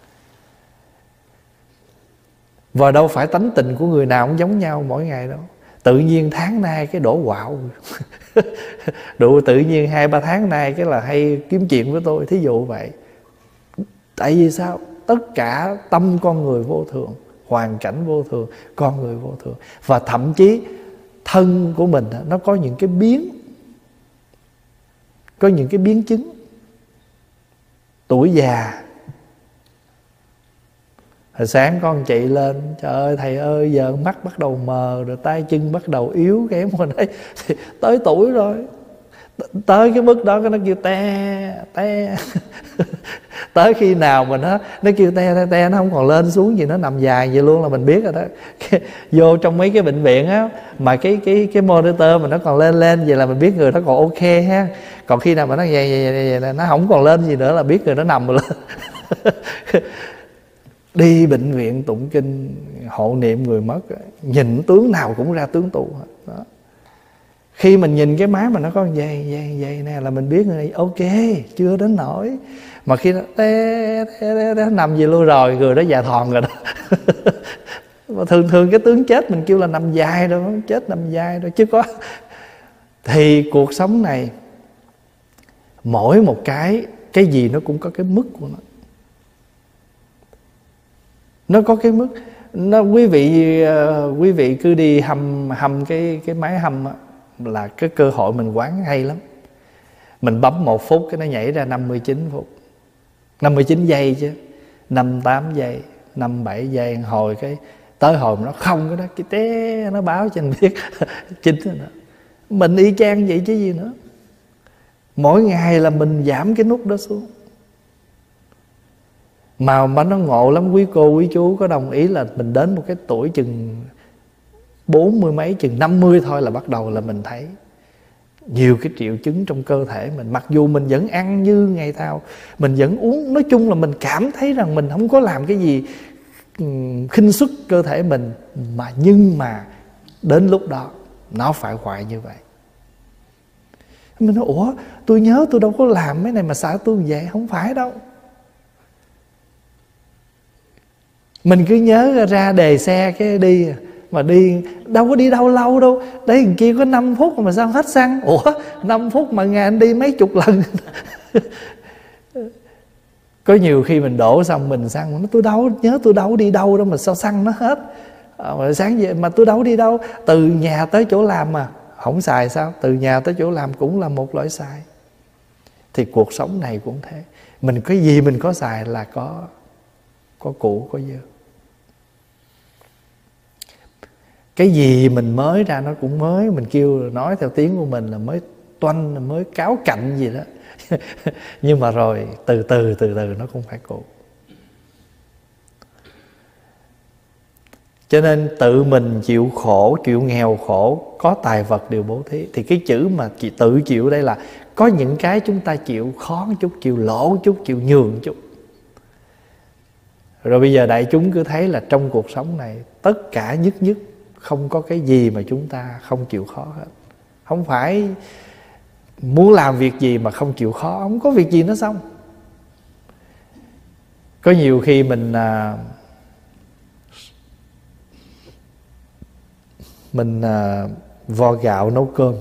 Và đâu phải tánh tình của người nào cũng giống nhau mỗi ngày đâu. Tự nhiên tháng nay cái đổ quạo đủ tự nhiên hai ba tháng nay cái là hay kiếm chuyện với tôi, thí dụ vậy. Tại vì sao? Tất cả tâm con người vô thường, hoàn cảnh vô thường, con người vô thường. Và thậm chí thân của mình nó có những cái biến, có những cái biến chứng. Tuổi già, hồi sáng con chị lên, trời ơi thầy ơi giờ mắt bắt đầu mờ, rồi tay chân bắt đầu yếu kém rồi đấy. Thì tới tuổi rồi, tới cái mức đó nó kêu te te tới khi nào mà nó nó kêu te te te, nó không còn lên xuống gì, nó nằm dài vậy luôn là mình biết rồi đó. Vô trong mấy cái bệnh viện á, mà cái cái cái monitor mà nó còn lên lên vậy là mình biết người đó còn ok ha. Còn khi nào mà nó vậy vậy, vậy, vậy nó không còn lên gì nữa là biết người đó nằm rồi lên. Đi bệnh viện tụng kinh hộ niệm người mất, nhìn tướng nào cũng ra tướng tù hết đó. Khi mình nhìn cái má mà nó có vậy vậy vậy nè là mình biết người này ok, chưa đến nổi. Mà khi nó té, té, té, té, nằm gì luôn rồi, người đó già thòn rồi đó. Mà thường thường cái tướng chết mình kêu là nằm dài đâu, chết nằm dài đâu chứ có. Thì cuộc sống này mỗi một cái cái gì nó cũng có cái mức của nó. Nó có cái mức. Nó quý vị uh, quý vị cứ đi hầm hầm cái cái máy hầm á, là cái cơ hội mình quán hay lắm. Mình bấm một phút cái nó nhảy ra năm mươi chín phút, năm mươi chín giây chứ, năm tám giây, năm bảy giây, hồi cái tới hồi mà nó không cái đó cái té nó báo cho mình biết chín rồi đó. Mình y chang vậy chứ gì nữa. Mỗi ngày là mình giảm cái nút đó xuống. Mà mà nó ngộ lắm quý cô quý chú, có đồng ý là mình đến một cái tuổi chừng bốn mươi mấy, chừng năm mươi thôi là bắt đầu là mình thấy nhiều cái triệu chứng trong cơ thể mình. Mặc dù mình vẫn ăn như ngày thao, mình vẫn uống, nói chung là mình cảm thấy rằng mình không có làm cái gì khinh suất cơ thể mình, mà nhưng mà đến lúc đó nó phải hoại như vậy. Mình nói ủa tôi nhớ tôi đâu có làm cái này mà sao tôi vậy? Không phải đâu. Mình cứ nhớ ra đề xe cái đi, mà đi đâu có đi đâu lâu đâu. Đấy thằng kia có năm phút mà sao hết xăng. Ủa năm phút mà ngày anh đi mấy chục lần. Có nhiều khi mình đổ xong mình xăng, tôi đâu nhớ tôi đâu đi đâu đâu mà sao xăng nó hết. À, mà sáng vậy mà tôi đâu đi đâu, từ nhà tới chỗ làm mà Không xài sao? Từ nhà tới chỗ làm cũng là một loại xài. Thì cuộc sống này cũng thế. Mình cái gì mình có xài là có Có cũ, có dơ. Cái gì mình mới ra nó cũng mới. Mình kêu nói theo tiếng của mình là mới toanh, mới cáo cạnh gì đó. Nhưng mà rồi từ từ từ từ nó cũng phải cũ. Cho nên tự mình chịu khổ, chịu nghèo khổ, có tài vật đều bố thí. Thì cái chữ mà tự chịu đây là có những cái chúng ta chịu khó một chút, chịu lỗ chút, chịu nhường chút. Rồi bây giờ đại chúng cứ thấy là trong cuộc sống này tất cả nhất nhất không có cái gì mà chúng ta không chịu khó hết. Không phải muốn làm việc gì mà không chịu khó, không có việc gì nó xong. Có nhiều khi mình à, Mình à, vo gạo nấu cơm,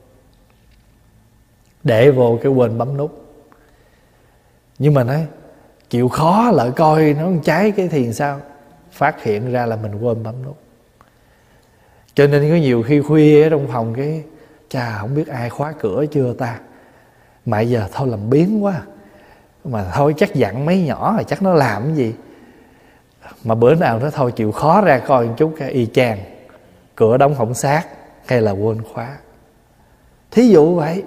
để vô cái quên bấm nút. Nhưng mà nói chịu khó lại coi nó cháy cái thì sao, phát hiện ra là mình quên bấm nút. Cho nên có nhiều khi khuya ở trong phòng cái chà không biết ai khóa cửa chưa ta, mà giờ thôi làm biếng quá, mà thôi chắc dặn mấy nhỏ rồi chắc nó làm cái gì. Mà bữa nào nó thôi chịu khó ra coi một chút cái y chang cửa đóng hỏng sát hay là quên khóa. Thí dụ vậy.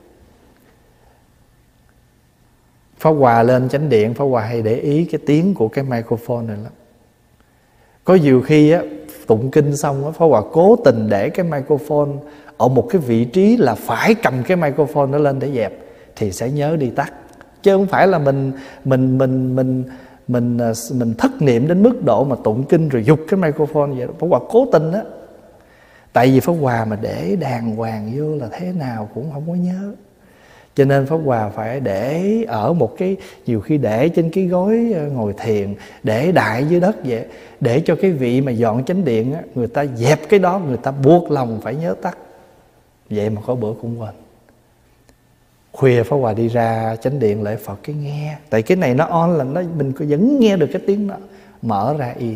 Pháp Hòa lên chánh điện, Pháp Hòa hay để ý cái tiếng của cái microphone này lắm. Có nhiều khi á, tụng kinh xong á, Pháp Hòa cố tình để cái microphone ở một cái vị trí là phải cầm cái microphone nó lên để dẹp, thì sẽ nhớ đi tắt. Chứ không phải là mình mình mình mình mình mình, mình thất niệm đến mức độ mà tụng kinh rồi giục cái microphone vậy. Pháp Hòa cố tình á. Tại vì Pháp Hòa mà để đàng hoàng vô là thế nào cũng không có nhớ. Cho nên Pháp Hòa phải để ở một cái, nhiều khi để trên cái gối ngồi thiền, để đại dưới đất vậy, để cho cái vị mà dọn chánh điện á, người ta dẹp cái đó, người ta buộc lòng phải nhớ tắt. Vậy mà có bữa cũng quên. Khuya Pháp Hòa đi ra chánh điện lễ Phật cái nghe, tại cái này nó on là nó mình vẫn nghe được cái tiếng đó, mở ra y.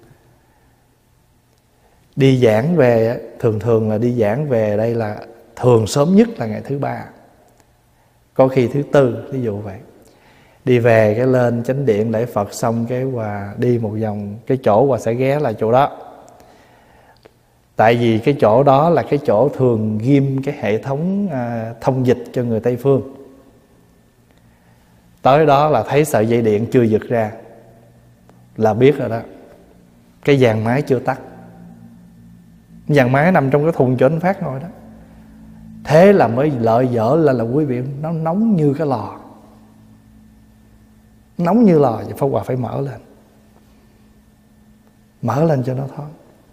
Đi giảng về, thường thường là đi giảng về đây là thường sớm nhất là ngày thứ ba, có khi thứ tư, ví dụ vậy. Đi về cái lên chánh điện lễ Phật xong cái Hòa đi một vòng, cái chỗ Hòa sẽ ghé là chỗ đó. Tại vì cái chỗ đó là cái chỗ thường ghim cái hệ thống à, thông dịch cho người Tây Phương. Tới đó là thấy sợi dây điện chưa giật ra là biết rồi đó, cái dàn máy chưa tắt. Dàn máy nằm trong cái thùng chỗ anh Phát ngồi đó. Thế là mới lợi dở là là quý vị, nó nóng như cái lò, nóng như lò. Và Pháp Hòa phải mở lên, mở lên cho nó thoáng.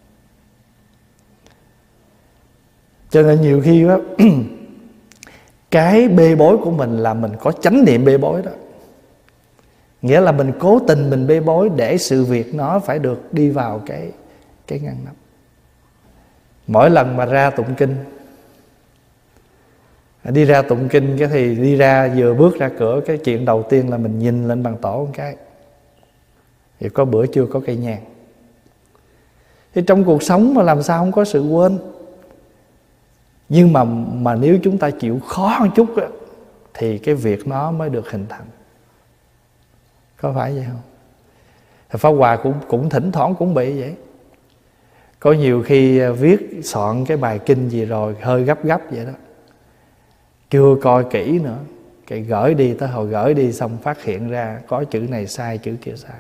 Cho nên nhiều khi đó, cái bê bối của mình là mình có chánh niệm bê bối đó. Nghĩa là mình cố tình mình bê bối để sự việc nó phải được đi vào cái, cái ngăn nắp. Mỗi lần mà ra tụng kinh, đi ra tụng kinh cái thì đi ra vừa bước ra cửa, cái chuyện đầu tiên là mình nhìn lên bàn tổ một cái. Thì có bữa chưa có cây nhang. Thì trong cuộc sống mà làm sao không có sự quên. Nhưng mà mà nếu chúng ta chịu khó một chút á, thì cái việc nó mới được hình thành. Có phải vậy không? Thì Pháp Hòa cũng, cũng thỉnh thoảng cũng bị vậy. Có nhiều khi viết soạn cái bài kinh gì rồi hơi gấp gấp vậy đó, chưa coi kỹ nữa, cái gửi đi, tới hồi gửi đi xong phát hiện ra có chữ này sai, chữ kia sai.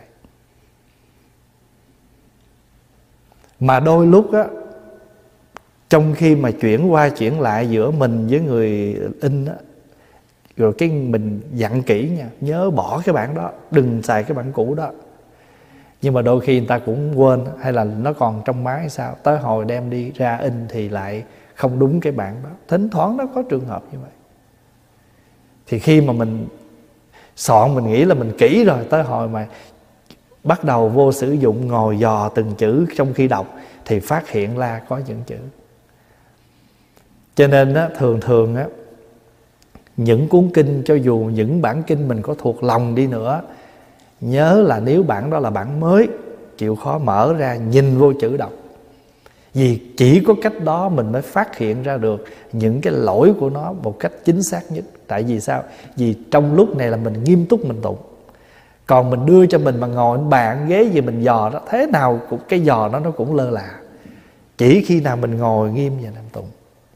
Mà đôi lúc á, trong khi mà chuyển qua chuyển lại giữa mình với người in á, rồi cái mình dặn kỹ nha, nhớ bỏ cái bản đó, đừng xài cái bản cũ đó. Nhưng mà đôi khi người ta cũng quên, hay là nó còn trong máy hay sao, tới hồi đem đi ra in thì lại không đúng cái bản đó. Thỉnh thoảng nó có trường hợp như vậy. Thì khi mà mình soạn, mình nghĩ là mình kỹ rồi, tới hồi mà bắt đầu vô sử dụng, ngồi dò từng chữ trong khi đọc, thì phát hiện ra có những chữ. Cho nên á, thường thường á, những cuốn kinh, cho dù những bản kinh mình có thuộc lòng đi nữa, nhớ là nếu bản đó là bản mới, chịu khó mở ra nhìn vô chữ đọc. Vì chỉ có cách đó mình mới phát hiện ra được những cái lỗi của nó một cách chính xác nhất. Tại vì sao? Vì trong lúc này là mình nghiêm túc mình tụng. Còn mình đưa cho mình mà ngồi bàn ghế gì mình dò đó, thế nào cũng cái dò nó nó cũng lơ là. Chỉ khi nào mình ngồi nghiêm và làm tụng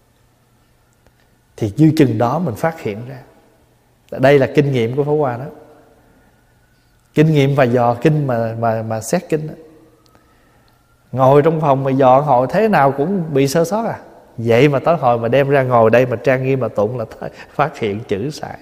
thì dư chừng đó mình phát hiện ra. Đây là kinh nghiệm của Pháp Hòa đó. Kinh nghiệm và dò kinh mà mà mà xét kinh đó. Ngồi trong phòng mà dò hồi thế nào cũng bị sơ sót à. Vậy mà tới hồi mà đem ra ngồi đây mà trang nghiêm mà tụng là phát hiện chữ sai.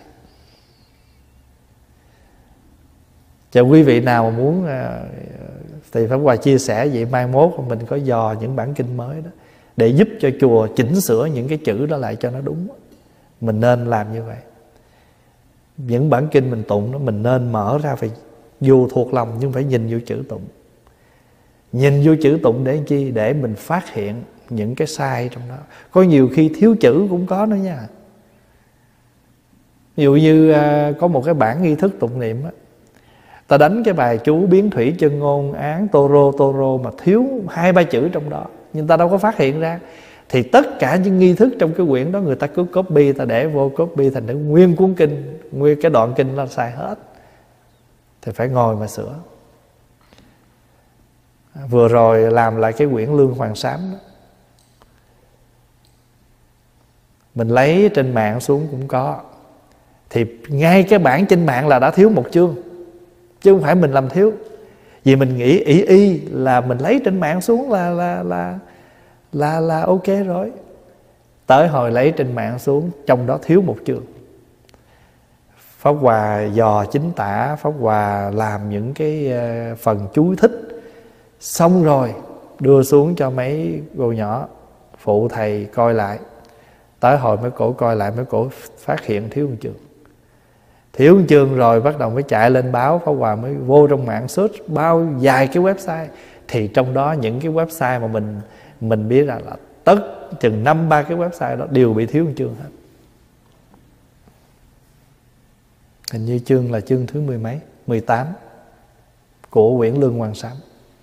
Cho quý vị nào mà muốn thì Pháp Hòa chia sẻ vậy, mai mốt mình có dò những bản kinh mới đó để giúp cho chùa chỉnh sửa những cái chữ đó lại cho nó đúng. Mình nên làm như vậy. Những bản kinh mình tụng đó mình nên mở ra, phải dù thuộc lòng nhưng phải nhìn vô chữ tụng. Nhìn vô chữ tụng để chi? Để mình phát hiện những cái sai trong đó. Có nhiều khi thiếu chữ cũng có nữa nha. Ví dụ như có một cái bản nghi thức tụng niệm á, ta đánh cái bài chú biến thủy chân ngôn án tô rô tô rô mà thiếu hai ba chữ trong đó, nhưng ta đâu có phát hiện ra. Thì tất cả những nghi thức trong cái quyển đó người ta cứ copy, ta để vô copy thành để nguyên cuốn kinh, nguyên cái đoạn kinh là sai hết. Thì phải ngồi mà sửa. Vừa rồi làm lại cái quyển Lương Hoàng Sám đó, mình lấy trên mạng xuống cũng có. Thì ngay cái bản trên mạng là đã thiếu một chương, chứ không phải mình làm thiếu. Vì mình nghĩ ý y là mình lấy trên mạng xuống là là là là là ok rồi. Tới hồi lấy trên mạng xuống, trong đó thiếu một chương. Pháp Hòa dò chính tả, Pháp Hòa làm những cái phần chú thích, xong rồi đưa xuống cho mấy cô nhỏ phụ thầy coi lại. Tới hồi mấy cổ coi lại, mấy cổ phát hiện thiếu một chương. Thiếu một chương rồi bắt đầu mới chạy lên báo. Pháp Hòa mới vô trong mạng search bao dài cái website. Thì trong đó những cái website mà mình Mình biết rằng là tất chừng năm ba cái website đó đều bị thiếu một chương hết. Hình như chương là chương thứ mười mấy, mười tám của quyển Lương Hoàng Sám.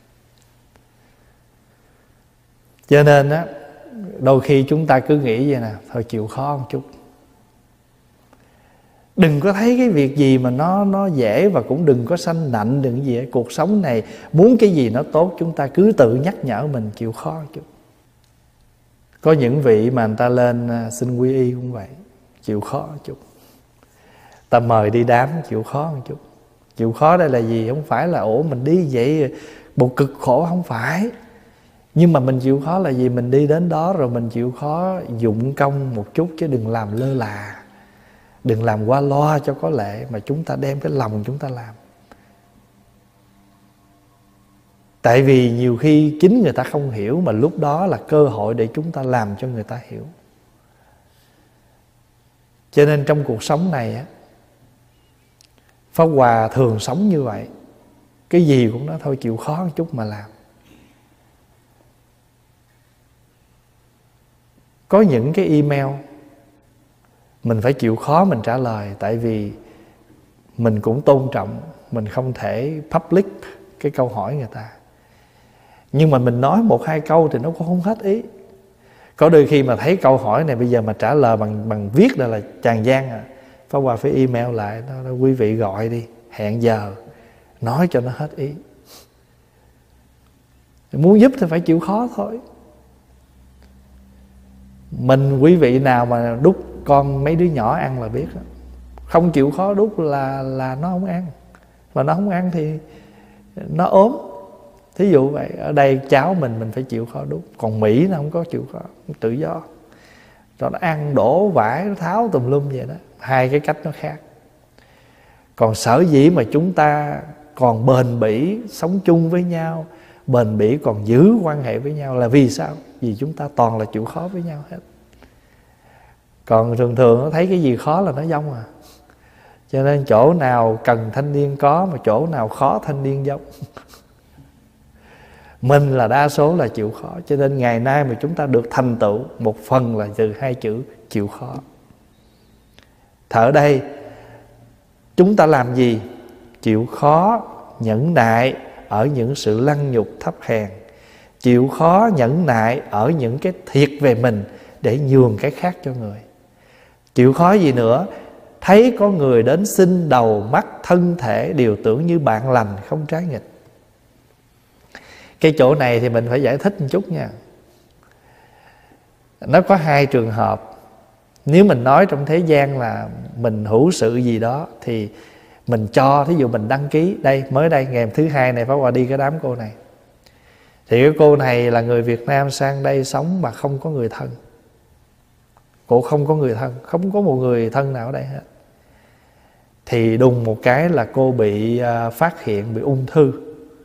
Cho nên á, đôi khi chúng ta cứ nghĩ vậy nè, thôi chịu khó một chút. Đừng có thấy cái việc gì mà nó nó dễ, và cũng đừng có sanh nạnh, đừng gì hết. Cuộc sống này muốn cái gì nó tốt, chúng ta cứ tự nhắc nhở mình chịu khó một chút. Có những vị mà người ta lên xin quy y cũng vậy, chịu khó một chút. Ta mời đi đám chịu khó một chút. Chịu khó đây là gì? Không phải là ổ mình đi vậy một cực khổ, không phải. Nhưng mà mình chịu khó là gì? Mình đi đến đó rồi mình chịu khó dụng công một chút, chứ đừng làm lơ là. Đừng làm qua loa cho có lệ, mà chúng ta đem cái lòng chúng ta làm. Tại vì nhiều khi chính người ta không hiểu, mà lúc đó là cơ hội để chúng ta làm cho người ta hiểu. Cho nên trong cuộc sống này á, Pháp Hòa thường sống như vậy. Cái gì cũng nói thôi chịu khó một chút mà làm. Có những cái email mình phải chịu khó mình trả lời. Tại vì mình cũng tôn trọng, mình không thể public cái câu hỏi người ta. Nhưng mà mình nói một hai câu thì nó cũng không hết ý. Có đôi khi mà thấy câu hỏi này bây giờ mà trả lời bằng bằng viết là, là tràn gian à. Pháp Hòa phải email lại, nó, nó, quý vị gọi đi, hẹn giờ, nói cho nó hết ý. Muốn giúp thì phải chịu khó thôi. Mình quý vị nào mà đút con mấy đứa nhỏ ăn là biết đó. Không chịu khó đút là là nó không ăn. Mà nó không ăn thì nó ốm. Thí dụ vậy, ở đây cháu mình mình phải chịu khó đút. Còn Mỹ nó không có chịu khó, tự do. Rồi nó ăn đổ vải, nó tháo tùm lum vậy đó. Hai cái cách nó khác. Còn sở dĩ mà chúng ta còn bền bỉ sống chung với nhau, bền bỉ còn giữ quan hệ với nhau là vì sao? Vì chúng ta toàn là chịu khó với nhau hết. Còn thường thường nó thấy cái gì khó là nó dông à. Cho nên chỗ nào cần thanh niên có, mà chỗ nào khó thanh niên dông. Mình là đa số là chịu khó. Cho nên ngày nay mà chúng ta được thành tựu, một phần là từ hai chữ chịu khó. Thở đây chúng ta làm gì? Chịu khó, nhẫn nại ở những sự lăng nhục thấp hèn. chịu khó nhẫn nại ở những cái thiệt về mình để nhường cái khác cho người. Chịu khó gì nữa? Thấy có người đến xin đầu mắt thân thể, đều tưởng như bạn lành không trái nghịch. Cái chỗ này thì mình phải giải thích một chút nha. Nó có hai trường hợp. Nếu mình nói trong thế gian là mình hữu sự gì đó thì mình cho, thí dụ mình đăng ký. Đây, mới đây ngày thứ hai này Pháp Hòa đi cái đám cô này. Thì cái cô này là người Việt Nam sang đây sống mà không có người thân. Cô không có người thân, không có một người thân nào ở đây hết. Thì đùng một cái là cô bị uh, phát hiện bị ung thư.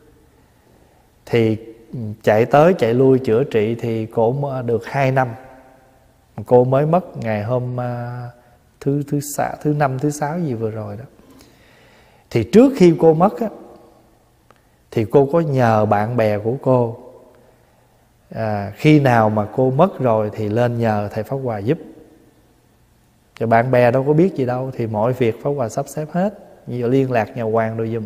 Thì chạy tới chạy lui chữa trị thì cô được hai năm. Cô mới mất ngày hôm uh, thứ thứ sáu, thứ năm, thứ sáu gì vừa rồi đó. Thì trước khi cô mất á, thì cô có nhờ bạn bè của cô à, khi nào mà cô mất rồi thì lên nhờ thầy Pháp Hòa giúp. Cho bạn bè đâu có biết gì đâu, thì mọi việc Pháp Hòa sắp xếp hết, như liên lạc nhà Hoàng rồi giùm.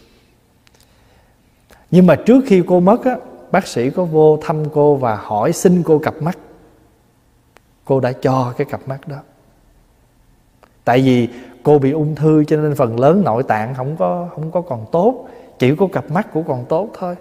Nhưng mà trước khi cô mất á, bác sĩ có vô thăm cô và hỏi xin cô cặp mắt. Cô đã cho cái cặp mắt đó. Tại vì cô bị ung thư cho nên phần lớn nội tạng không có, không có còn tốt, chỉ có cặp mắt của còn tốt thôi.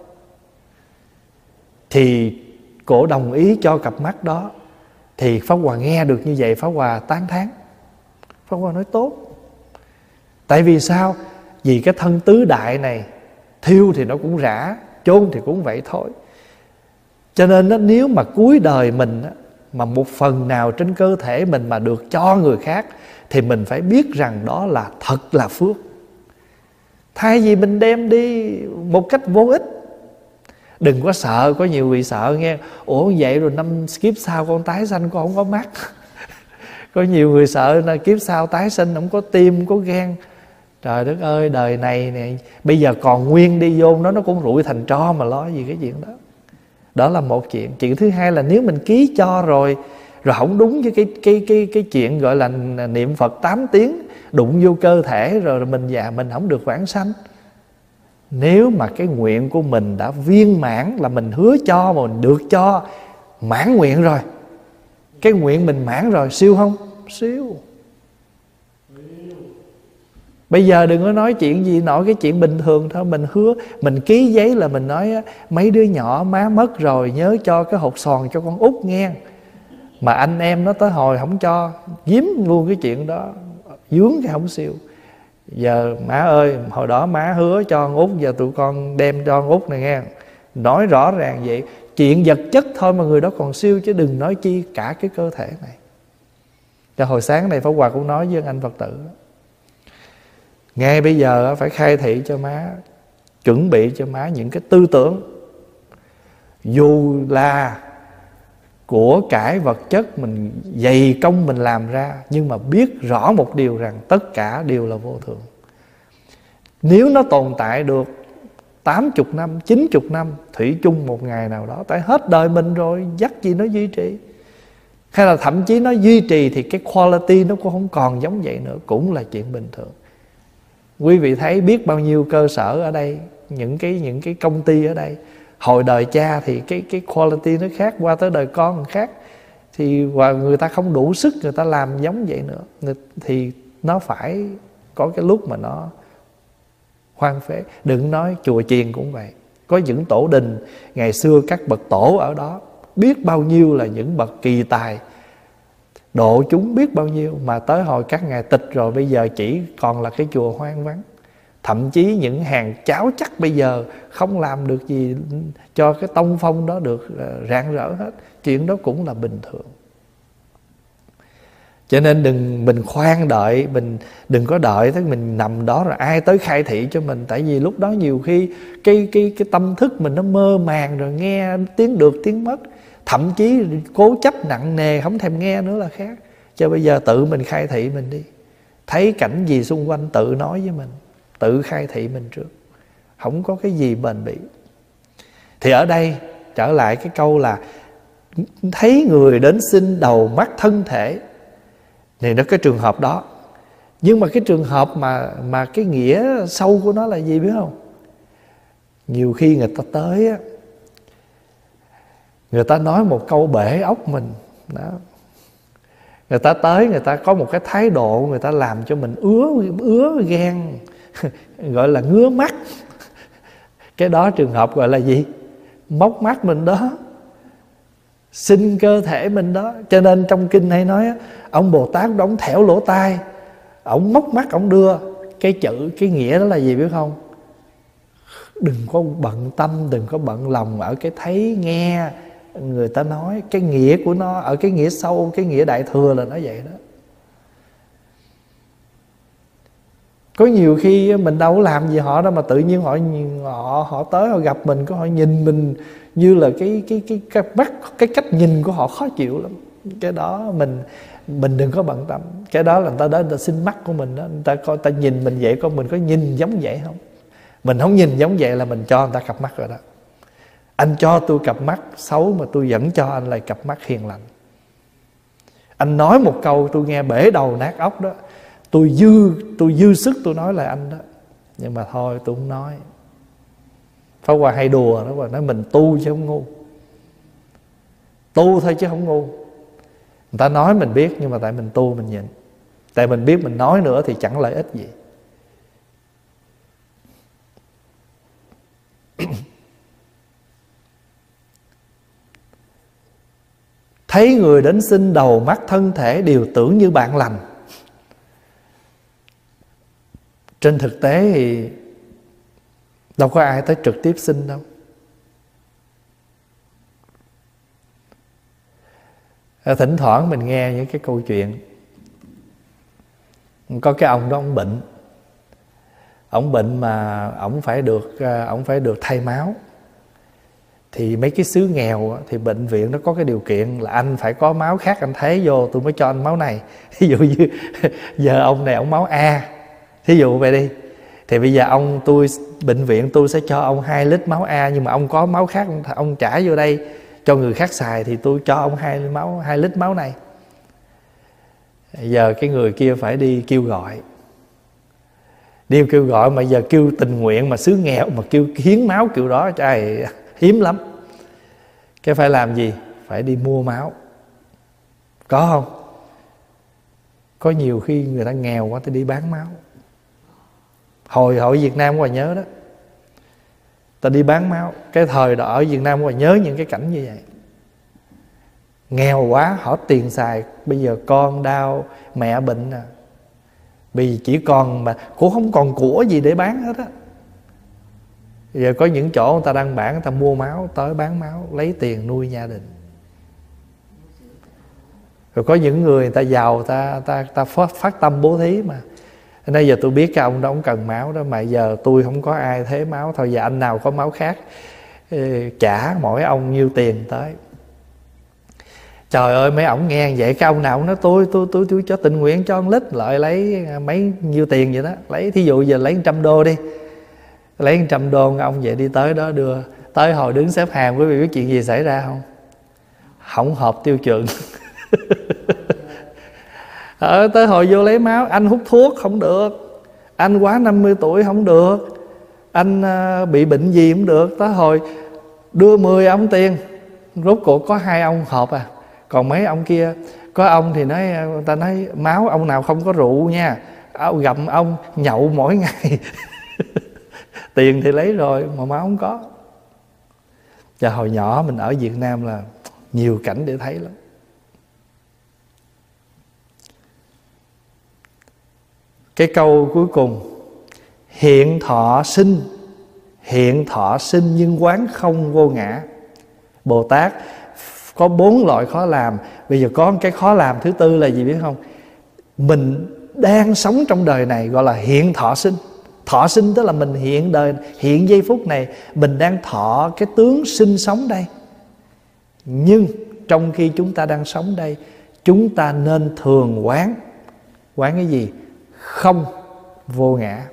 Thì cô đồng ý cho cặp mắt đó. Thì Pháp Hòa nghe được như vậy, Pháp Hòa tán thán. Pháp Hòa nói tốt. Tại vì sao? Vì cái thân tứ đại này thiêu thì nó cũng rã, chôn thì cũng vậy thôi. Cho nên đó, nếu mà cuối đời mình á, mà một phần nào trên cơ thể mình mà được cho người khác, thì mình phải biết rằng đó là thật là phước. Thay vì mình đem đi một cách vô ích. Đừng có sợ, có nhiều vị sợ nghe, ủa vậy rồi năm kiếp sau con tái sanh con không có mắt. Có nhiều người sợ là kiếp sau tái sinh không có tim, không có gan. Trời đất ơi, đời này này bây giờ còn nguyên đi vô nó nó cũng rụi thành tro, mà lo gì cái chuyện đó. Đó là một chuyện. Chuyện thứ hai là nếu mình ký cho rồi, rồi không đúng với cái cái cái cái chuyện gọi là niệm Phật tám tiếng, đụng vô cơ thể rồi mình già mình không được vãng sanh. Nếu mà cái nguyện của mình đã viên mãn, là mình hứa cho mà mình được cho, mãn nguyện rồi, cái nguyện mình mãn rồi, siêu không? Siêu. Bây giờ đừng có nói chuyện gì nổi, cái chuyện bình thường thôi. Mình hứa, mình ký giấy là mình nói mấy đứa nhỏ má mất rồi nhớ cho cái hột xoàn cho con út nghe. Mà anh em nó tới hồi không cho, giếm luôn cái chuyện đó, dướng cái không siêu. Giờ má ơi, hồi đó má hứa cho con út, giờ tụi con đem cho con út này nghe. Nói rõ ràng vậy. Chuyện vật chất thôi mà người đó còn siêu, chứ đừng nói chi cả cái cơ thể này. Cho hồi sáng này Pháp Hòa cũng nói với anh Phật tử, ngay bây giờ phải khai thị cho má, chuẩn bị cho má những cái tư tưởng. Dù là của cải vật chất mình dày công mình làm ra, nhưng mà biết rõ một điều rằng tất cả đều là vô thường. Nếu nó tồn tại được tám mươi năm, chín mươi năm, thủy chung một ngày nào đó, tại hết đời mình rồi, dắt gì nó duy trì. Hay là thậm chí nó duy trì thì cái quality nó cũng không còn giống vậy nữa, cũng là chuyện bình thường. Quý vị thấy biết bao nhiêu cơ sở ở đây, những cái những cái công ty ở đây, hồi đời cha thì cái cái quality nó khác, qua tới đời con khác, thì và người ta không đủ sức người ta làm giống vậy nữa, thì nó phải có cái lúc mà nó hoang phế. Đừng nói chùa chiền cũng vậy, có những tổ đình ngày xưa các bậc tổ ở đó biết bao nhiêu là những bậc kỳ tài, độ chúng biết bao nhiêu, mà tới hồi các ngài tịch rồi bây giờ chỉ còn là cái chùa hoang vắng. Thậm chí những hàng cháu chắc bây giờ không làm được gì cho cái tông phong đó được rạng rỡ hết. Chuyện đó cũng là bình thường. Cho nên đừng mình khoan đợi, mình đừng có đợi tới mình nằm đó rồi ai tới khai thị cho mình. Tại vì lúc đó nhiều khi cái cái cái tâm thức mình nó mơ màng rồi, nghe tiếng được tiếng mất, thậm chí cố chấp nặng nề không thèm nghe nữa là khác. Cho bây giờ tự mình khai thị mình đi, thấy cảnh gì xung quanh tự nói với mình, tự khai thị mình trước, không có cái gì bền bỉ. Thì ở đây trở lại cái câu là thấy người đến xin đầu mắt thân thể, thì nó cái trường hợp đó. Nhưng mà cái trường hợp mà mà cái nghĩa sâu của nó là gì biết không? Nhiều khi người ta tới á, Người ta nói một câu bể óc mình đó. Người ta tới, người ta có một cái thái độ, người ta làm cho mình ứa ứa gan gọi là ngứa mắt. Cái đó trường hợp gọi là gì? Móc mắt mình đó, xin cơ thể mình đó. Cho nên trong kinh hay nói ông Bồ Tát đóng thẻo lỗ tai, ông móc mắt ông đưa. Cái chữ, cái nghĩa đó là gì biết không? Đừng có bận tâm, đừng có bận lòng ở cái thấy nghe người ta nói. Cái nghĩa của nó ở cái nghĩa sâu, cái nghĩa đại thừa là nó vậy đó. Có nhiều khi mình đâu có làm gì họ đâu, mà tự nhiên họ họ họ tới họ gặp mình, có họ nhìn mình như là cái cái cái cái mắt, cái cách nhìn của họ khó chịu lắm. Cái đó mình mình đừng có bận tâm. Cái đó là người ta đến xin mắt của mình đó. Người ta coi, ta nhìn mình vậy, con mình có nhìn giống vậy không? Mình không nhìn giống vậy là mình cho người ta cặp mắt rồi đó. Anh cho tôi cặp mắt xấu mà tôi vẫn cho anh lại cặp mắt hiền lành. Anh nói một câu tôi nghe bể đầu nát óc đó, Tôi dư tôi dư sức tôi nói là anh đó. Nhưng mà thôi tôi không nói. Pháp Hòa hay đùa đó, và nói mình tu chứ không ngu. Tu thôi chứ không ngu. Người ta nói mình biết, nhưng mà tại mình tu mình nhịn. Tại mình biết mình nói nữa thì chẳng lợi ích gì. Thấy người đến xin đầu mắt thân thể đều tưởng như bạn lành. Trên thực tế thì đâu có ai tới trực tiếp xin đâu. Thỉnh thoảng mình nghe những cái câu chuyện, có cái ông đó ông bệnh, ông bệnh mà ông phải được ông phải được thay máu. Thì mấy cái xứ nghèo thì bệnh viện nó có cái điều kiện là anh phải có máu khác anh thấy vô tôi mới cho anh máu này. Ví dụ như giờ ông này ông máu A, thí dụ vậy đi, thì bây giờ ông tôi bệnh viện tôi sẽ cho ông hai lít máu A, nhưng mà ông có máu khác ông, ông trả vô đây cho người khác xài, thì tôi cho ông hai máu hai lít máu này. Giờ cái người kia phải đi kêu gọi, đi kêu gọi mà giờ kêu tình nguyện mà xứ nghèo mà kêu hiến máu kiểu đó trời hiếm lắm. Cái phải làm gì? Phải đi mua máu. Có không? Có nhiều khi người ta nghèo quá thì đi bán máu. Hồi hội Việt Nam Hòa nhớ đó, ta đi bán máu. Cái thời đó ở Việt Nam Hòa nhớ những cái cảnh như vậy. Nghèo quá họ tiền xài, bây giờ con đau mẹ bệnh à, vì chỉ còn mà cũng không còn của gì để bán hết á. Giờ có những chỗ người ta đăng bản, người ta mua máu tới bán máu lấy tiền nuôi gia đình. Rồi có những người người ta giàu, ta ta ta phát, phát tâm bố thí mà. Bây giờ tôi biết cái ông đó ông cần máu đó, mà giờ tôi không có ai thế máu, thôi giờ anh nào có máu khác trả mỗi ông nhiêu tiền tới. Trời ơi mấy ổng nghe vậy, cái ông nào cũng nói tôi tôi tôi tôi cho tình nguyện cho một lít, lợi lấy mấy nhiêu tiền vậy đó. Lấy thí dụ giờ lấy một trăm đô đi, lấy một trăm đô ông vậy đi tới đó đưa. Tới hồi đứng xếp hàng, quý vị biết chuyện gì xảy ra không? Không hợp tiêu chuẩn. Ở tới hồi vô lấy máu, anh hút thuốc không được, anh quá năm mươi tuổi không được, anh uh, bị bệnh gì không được. Tới hồi đưa mười ông tiền, rốt cuộc có hai ông hợp à. Còn mấy ông kia, có ông thì nói, người ta nói máu ông nào không có rượu nha, gặp ông nhậu mỗi ngày. Tiền thì lấy rồi mà máu không có. Và hồi nhỏ mình ở Việt Nam là nhiều cảnh để thấy lắm. Cái câu cuối cùng, hiện thọ sinh, hiện thọ sinh nhưng quán không vô ngã. Bồ Tát có bốn loại khó làm. Bây giờ có cái khó làm thứ tư là gì biết không? Mình đang sống trong đời này gọi là hiện thọ sinh. Thọ sinh tức là mình hiện đời, hiện giây phút này mình đang thọ cái tướng sinh sống đây. Nhưng trong khi chúng ta đang sống đây, chúng ta nên thường quán. Quán cái gì? Không vô ngã.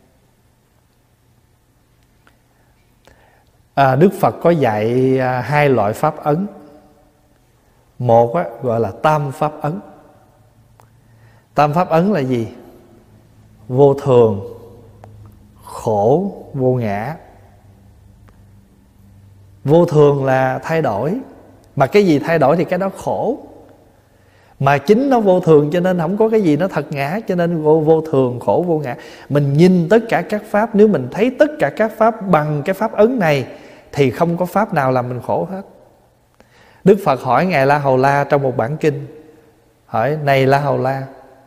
à, Đức Phật có dạy à, hai loại pháp ấn. Một á, gọi là tam pháp ấn. Tam pháp ấn là gì? Vô thường, khổ, vô ngã. Vô thường là thay đổi, Mà cái gì thay đổi thì cái đó khổ. Mà chính nó vô thường cho nên không có cái gì nó thật ngã, cho nên vô, vô thường, khổ, vô ngã. Mình nhìn tất cả các pháp, nếu mình thấy tất cả các pháp bằng cái pháp ấn này thì không có pháp nào làm mình khổ hết. Đức Phật hỏi Ngài La Hầu La trong một bản kinh, hỏi: này La Hầu La,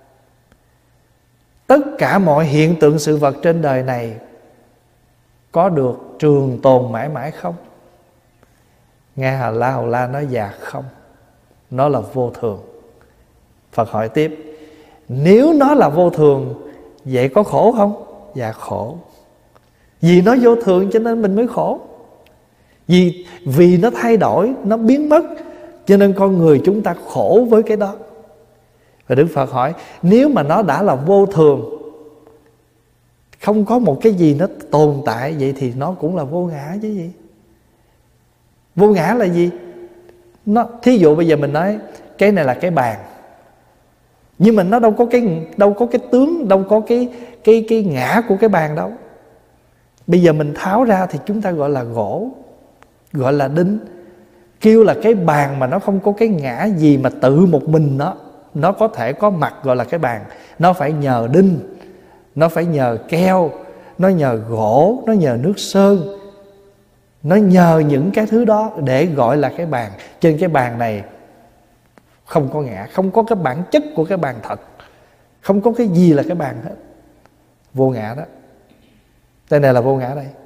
tất cả mọi hiện tượng sự vật trên đời này có được trường tồn mãi mãi không? Nghe La Hầu La nói: dạ không, nó là vô thường. Phật hỏi tiếp: nếu nó là vô thường, vậy có khổ không? Dạ khổ. Vì nó vô thường cho nên mình mới khổ. Vì, vì nó thay đổi, nó biến mất, cho nên con người chúng ta khổ với cái đó. Và Đức Phật hỏi: nếu mà nó đã là vô thường, không có một cái gì nó tồn tại, vậy thì nó cũng là vô ngã chứ gì. Vô ngã là gì? Nó, thí dụ bây giờ mình nói cái này là cái bàn, nhưng mà nó đâu có cái đâu có cái tướng, đâu có cái cái cái ngã của cái bàn đâu. Bây giờ mình tháo ra thì chúng ta gọi là gỗ, gọi là đinh. Kêu là cái bàn mà nó không có cái ngã gì mà tự một mình nó nó có thể có mặt gọi là cái bàn. Nó phải nhờ đinh, nó phải nhờ keo, nó nhờ gỗ, nó nhờ nước sơn, nó nhờ những cái thứ đó để gọi là cái bàn. Trên cái bàn này không có ngã, không có cái bản chất của cái bàn thật, không có cái gì là cái bàn hết. Vô ngã đó. Đây này là vô ngã đây.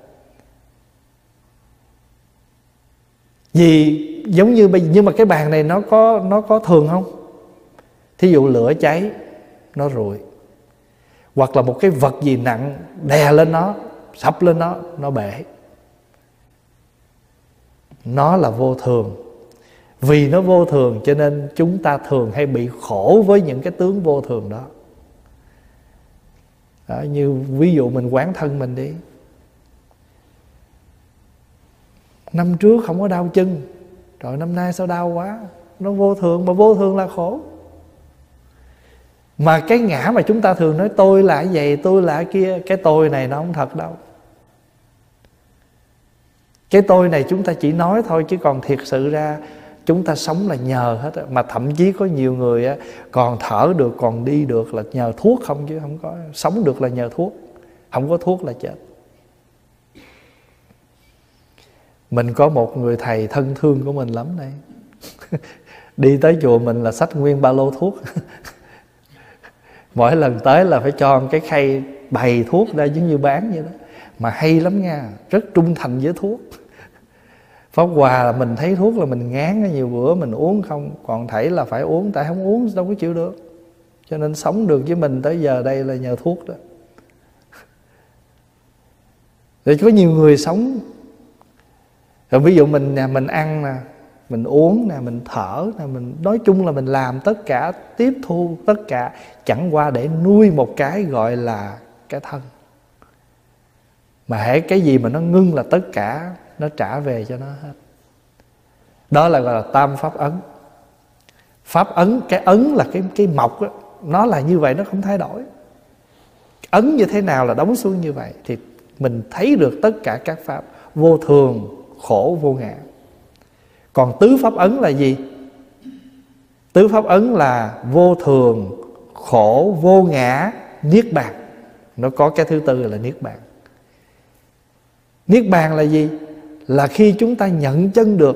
Vì giống như bây, nhưng mà cái bàn này nó có nó có thường không? Thí dụ lửa cháy, nó rụi. Hoặc là một cái vật gì nặng đè lên nó, sập lên nó, nó bể. Nó là vô thường. Vì nó vô thường cho nên chúng ta thường hay bị khổ với những cái tướng vô thường đó. Đó, như ví dụ mình quán thân mình đi. Năm trước không có đau chân, rồi năm nay sao đau quá? Nó vô thường, mà vô thường là khổ. Mà cái ngã mà chúng ta thường nói tôi là cái vậy, tôi là cái kia, cái tôi này nó không thật đâu. Cái tôi này chúng ta chỉ nói thôi, chứ còn thiệt sự ra chúng ta sống là nhờ hết. Mà thậm chí có nhiều người còn thở được, còn đi được là nhờ thuốc không, chứ không có. Sống được là nhờ thuốc, không có thuốc là chết. Mình có một người thầy thân thương của mình lắm đây. Đi tới chùa mình là xách nguyên ba lô thuốc. Mỗi lần tới là phải cho cái khay bày thuốc ra giống như bán vậy đó. Mà hay lắm nha, rất trung thành với thuốc. Pháp Hòa là mình thấy thuốc là mình ngán, nhiều bữa mình uống không, còn thảy là phải uống, tại không uống đâu có chịu được. Cho nên sống được với mình tới giờ đây là nhờ thuốc đó. Rồi có nhiều người sống, rồi ví dụ mình nhà mình ăn nè, mình uống nè, mình thở nè, mình nói chung là mình làm tất cả, tiếp thu tất cả, chẳng qua để nuôi một cái gọi là cái thân. Mà hễ cái gì mà nó ngưng là tất cả nó trả về cho nó hết. Đó là gọi là tam pháp ấn. Pháp ấn, cái ấn là cái cái mộc đó, nó là như vậy, nó không thay đổi. Ấn như thế nào là đóng xuống như vậy, thì mình thấy được tất cả các pháp vô thường, khổ, vô ngã. Còn tứ pháp ấn là gì? Tứ pháp ấn là vô thường, khổ, vô ngã, niết bàn. Nó có cái thứ tư là niết bàn. Niết bàn là gì? Là khi chúng ta nhận chân được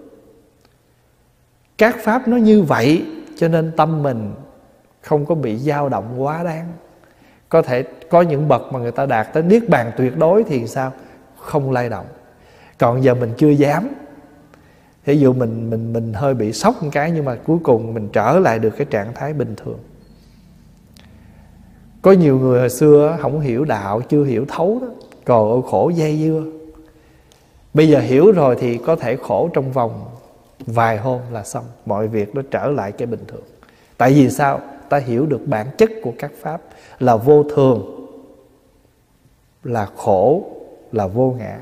các pháp nó như vậy, cho nên tâm mình không có bị dao động quá đáng. Có thể có những bậc mà người ta đạt tới niết bàn tuyệt đối thì sao? Không lay động. Còn giờ mình chưa dám. Ví dụ mình mình mình hơi bị sốc một cái, nhưng mà cuối cùng mình trở lại được cái trạng thái bình thường. Có nhiều người hồi xưa không hiểu đạo, chưa hiểu thấu đó, còn khổ dây dưa. Bây giờ hiểu rồi thì có thể khổ trong vòng vài hôm là xong, mọi việc nó trở lại cái bình thường. Tại vì sao? Ta hiểu được bản chất của các pháp là vô thường, là khổ, là vô ngã.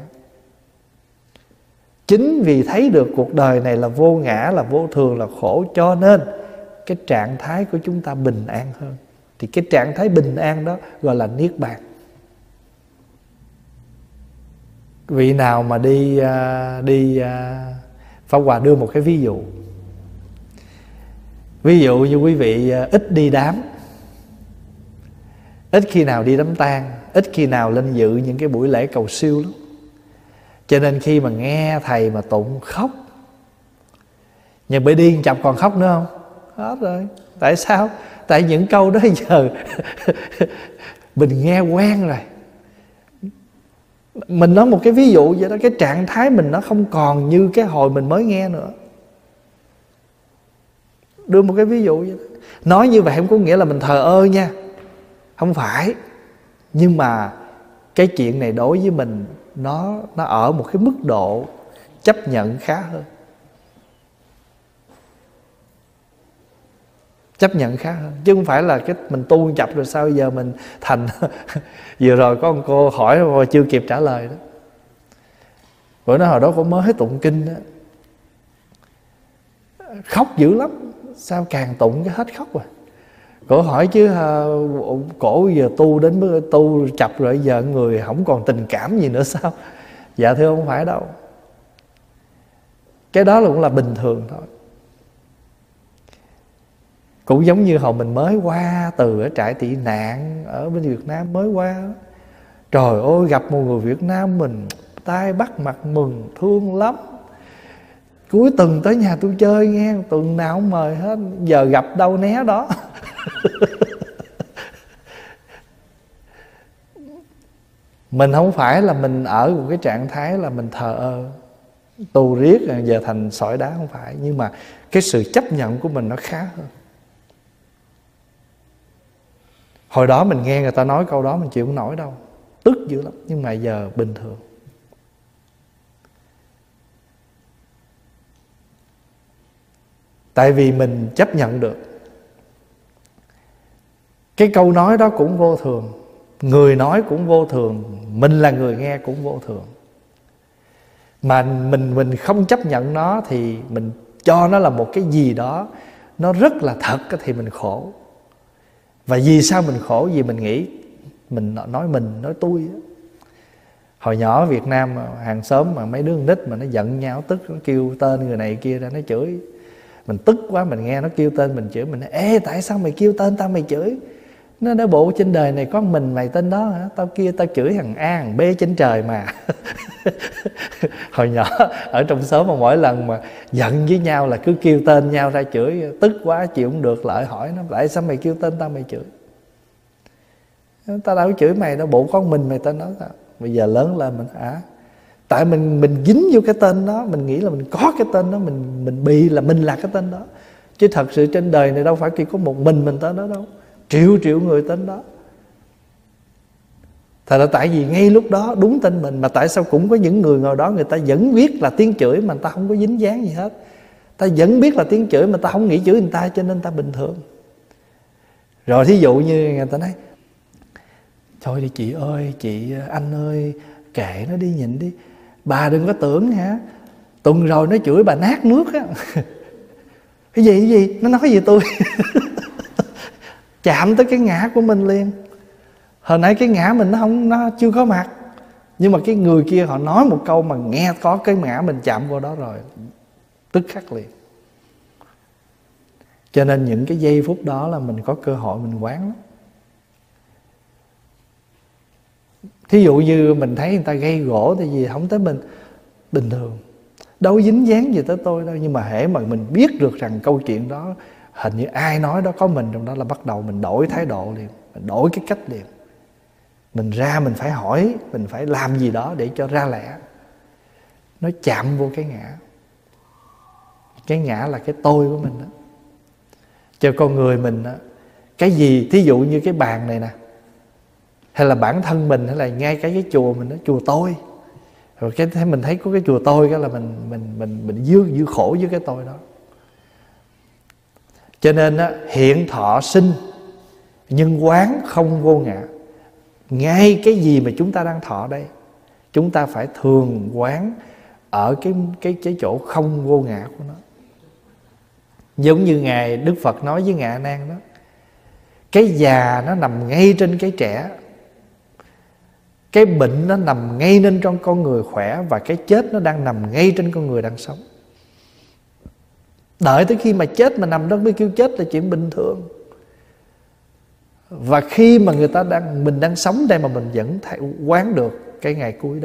Chính vì thấy được cuộc đời này là vô ngã, là vô thường, là khổ, cho nên cái trạng thái của chúng ta bình an hơn. Thì cái trạng thái bình an đó gọi là niết bàn. Vị nào mà đi đi Pháp Hòa đưa một cái ví dụ. Ví dụ như quý vị ít đi đám, ít khi nào đi đám tang, ít khi nào lên dự những cái buổi lễ cầu siêu lắm. Cho nên khi mà nghe thầy mà tụng khóc. Nhưng bị điên chập còn khóc nữa không? Hết rồi. Tại sao? Tại những câu đó giờ mình nghe quen rồi. Mình nói một cái ví dụ vậy đó, cái trạng thái mình nó không còn như cái hồi mình mới nghe nữa. Đưa một cái ví dụ vậy đó. Nói như vậy không có nghĩa là mình thờ ơ nha, không phải. Nhưng mà cái chuyện này đối với mình Nó nó ở một cái mức độ chấp nhận khá hơn. Chấp nhận khá hơn. Chứ không phải là cái mình tu chập rồi sao giờ mình thành. Vừa rồi có một cô hỏi rồi chưa kịp trả lời đó. Bữa đó hồi đó cô mới tụng kinh đó, khóc dữ lắm. Sao càng tụng cái hết khóc rồi. Cổ hỏi chứ uh, cổ giờ tu đến tu chập rồi giờ người không còn tình cảm gì nữa sao? Dạ thưa không phải đâu. Cái đó cũng là bình thường thôi. Cũng giống như hồi mình mới qua từ ở trại tị nạn ở bên Việt Nam mới qua. Trời ơi, gặp một người Việt Nam mình tay bắt mặt mừng, thương lắm. Cuối tuần tới nhà tôi chơi nghe, tuần nào không mời hết. Giờ gặp đâu né đó. Mình không phải là mình ở một cái trạng thái là mình thờ ơ, tu riết giờ thành sỏi đá, không phải. Nhưng mà cái sự chấp nhận của mình nó khá hơn. Hồi đó mình nghe người ta nói câu đó mình chịu không nổi đâu, tức dữ lắm. Nhưng mà giờ bình thường. Tại vì mình chấp nhận được. Cái câu nói đó cũng vô thường, người nói cũng vô thường, mình là người nghe cũng vô thường. Mà mình mình không chấp nhận nó thì mình cho nó là một cái gì đó nó rất là thật thì mình khổ. Và vì sao mình khổ? Vì mình nghĩ mình nói mình, nói tôi. Hồi nhỏ ở Việt Nam hàng xóm mà mấy đứa con nít mà nó giận nhau tức, nó kêu tên người này kia ra nó chửi. Mình tức quá, mình nghe nó kêu tên mình chửi, mình nói ê tại sao mày kêu tên tao mày chửi? Nó nói bộ trên đời này có mình mày tên đó hả? Tao kia tao chửi thằng A thằng B trên trời mà. Hồi nhỏ ở trong xóm mà mỗi lần mà giận với nhau là cứ kêu tên nhau ra chửi. Tức quá chịu không được lại hỏi nó tại sao mày kêu tên tao mày chửi? Tao đâu có chửi mày đâu, bộ có mình mày tên đó sao? Bây giờ lớn lên mình à, tại mình mình dính vô cái tên đó, mình nghĩ là mình có cái tên đó, mình mình bị là mình là cái tên đó. Chứ thật sự trên đời này đâu phải chỉ có một mình mình tên đó đâu, triệu triệu người tên đó. Thật là tại vì ngay lúc đó đúng tên mình, mà tại sao cũng có những người ngồi đó người ta vẫn biết là tiếng chửi mà người ta không có dính dáng gì hết. Ta vẫn biết là tiếng chửi mà ta không nghĩ chửi người ta, cho nên ta bình thường. Rồi thí dụ như người ta nói thôi đi chị ơi, chị anh ơi, kệ nó đi, nhịn đi. Bà đừng có tưởng hả, tuần rồi nó chửi bà nát nước á. Cái gì cái gì, nó nói gì tôi. Chạm tới cái ngã của mình liền. Hồi nãy cái ngã mình nó không, nó chưa có mặt, nhưng mà cái người kia họ nói một câu mà nghe có cái ngã mình chạm vào đó rồi, tức khắc liền. Cho nên những cái giây phút đó là mình có cơ hội mình quán lắm. Thí dụ như mình thấy người ta gây gỗ thì gì không tới mình, bình thường, đâu dính dáng gì tới tôi đâu. Nhưng mà hễ mà mình biết được rằng câu chuyện đó hình như ai nói đó có mình trong đó là bắt đầu mình đổi thái độ liền, mình đổi cái cách liền. Mình ra mình phải hỏi, mình phải làm gì đó để cho ra lẽ. Nó chạm vô cái ngã. Cái ngã là cái tôi của mình đó. Cho con người mình đó, cái gì, thí dụ như cái bàn này nè, hay là bản thân mình, hay là ngay cái cái chùa mình đó, chùa tôi. Rồi cái mình thấy có cái chùa tôi cái là mình mình mình mình dư dư khổ với cái tôi đó. Cho nên á, hiện thọ sinh nhưng quán không vô ngã. Ngay cái gì mà chúng ta đang thọ đây, chúng ta phải thường quán ở cái cái cái chỗ không vô ngã của nó. Giống như ngài Đức Phật nói với ngài A Nan đó, cái già nó nằm ngay trên cái trẻ, cái bệnh nó nằm ngay nên trong con người khỏe, và cái chết nó đang nằm ngay trên con người đang sống. Đợi tới khi mà chết mà nằm đó mới kêu chết là chuyện bình thường. Và khi mà người ta đang mình đang sống đây mà mình vẫn thấy quán được cái ngày cuối đó,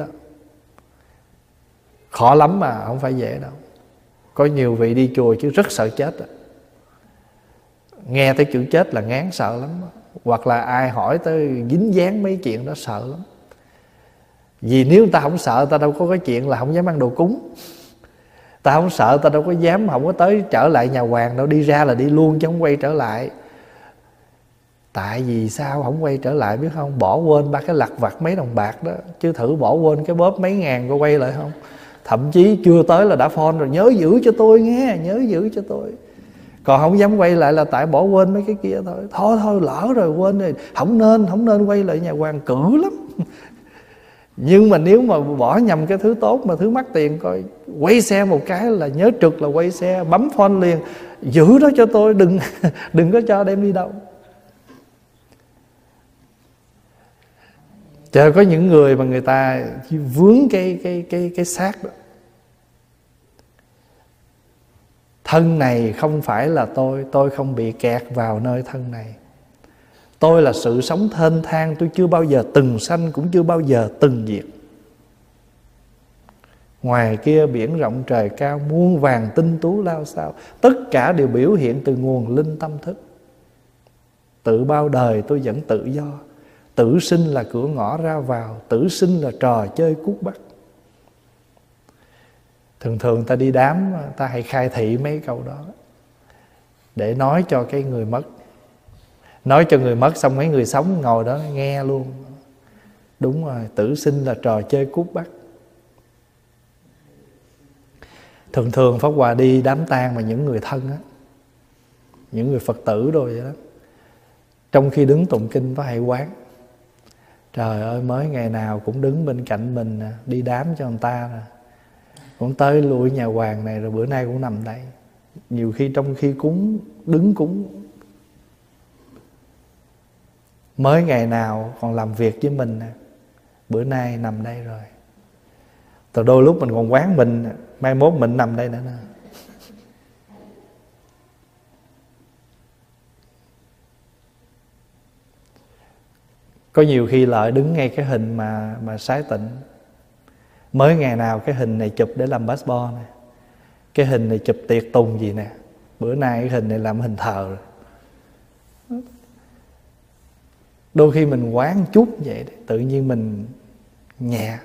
khó lắm mà không phải dễ đâu. Có nhiều vị đi chùa chứ rất sợ chết đó. Nghe tới chữ chết là ngán sợ lắm đó. Hoặc là ai hỏi tới dính dáng mấy chuyện đó sợ lắm. Vì nếu người ta không sợ, ta đâu có cái chuyện là không dám ăn đồ cúng. Ta không sợ, ta đâu có dám không có tới trở lại nhà hoàng đâu. Đi ra là đi luôn chứ không quay trở lại. Tại vì sao không quay trở lại biết không? Bỏ quên ba cái lặt vặt mấy đồng bạc đó. Chứ thử bỏ quên cái bóp mấy ngàn có quay lại không? Thậm chí chưa tới là đã phone rồi, nhớ giữ cho tôi nghe, nhớ giữ cho tôi. Còn không dám quay lại là tại bỏ quên mấy cái kia thôi. Thôi thôi lỡ rồi, quên rồi. Không nên, không nên quay lại nhà hoàng, cữ lắm. Nhưng mà nếu mà bỏ nhầm cái thứ tốt mà thứ mắc tiền, coi quay xe một cái là nhớ trực là quay xe, bấm phone liền, giữ đó cho tôi, đừng đừng có cho đem đi đâu. Chờ có những người mà người ta vướng cái cái cái cái xác đó. Thân này không phải là tôi, tôi không bị kẹt vào nơi thân này. Tôi là sự sống thênh thang, tôi chưa bao giờ từng sanh, cũng chưa bao giờ từng diệt. Ngoài kia biển rộng trời cao, muôn vàng tinh tú lao sao, tất cả đều biểu hiện từ nguồn linh tâm thức. Tự bao đời tôi vẫn tự do. Tử sinh là cửa ngõ ra vào, tử sinh là trò chơi cút bắt. Thường thường ta đi đám, ta hay khai thị mấy câu đó để nói cho cái người mất. Nói cho người mất xong mấy người sống ngồi đó nghe luôn. Đúng rồi, tử sinh là trò chơi cút bắt. Thường thường Pháp Hòa đi đám tang mà những người thân á, những người Phật tử rồi vậy đó, trong khi đứng tụng kinh Pháp hay quán, trời ơi mới ngày nào cũng đứng bên cạnh mình nè, đi đám cho người ta nè, cũng tới lui nhà hoàng này, rồi bữa nay cũng nằm đây. Nhiều khi trong khi cúng, đứng cúng, mới ngày nào còn làm việc với mình nè, bữa nay nằm đây rồi. Từ đôi lúc mình còn quán mình, mai mốt mình nằm đây nữa nè. Có nhiều khi lợi đứng ngay cái hình mà mà sái tịnh, mới ngày nào cái hình này chụp để làm passport nè, cái hình này chụp tiệc tùng gì nè, bữa nay cái hình này làm hình thờ rồi. Đôi khi mình quán chút vậy tự nhiên mình nhẹ.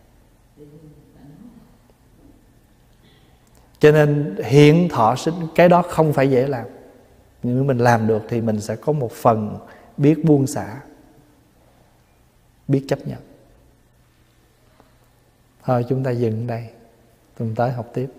Cho nên hiện thọ sinh, cái đó không phải dễ làm. Nhưng nếu mình làm được thì mình sẽ có một phần biết buông xả, biết chấp nhận. Thôi chúng ta dừng đây, tuần tới học tiếp.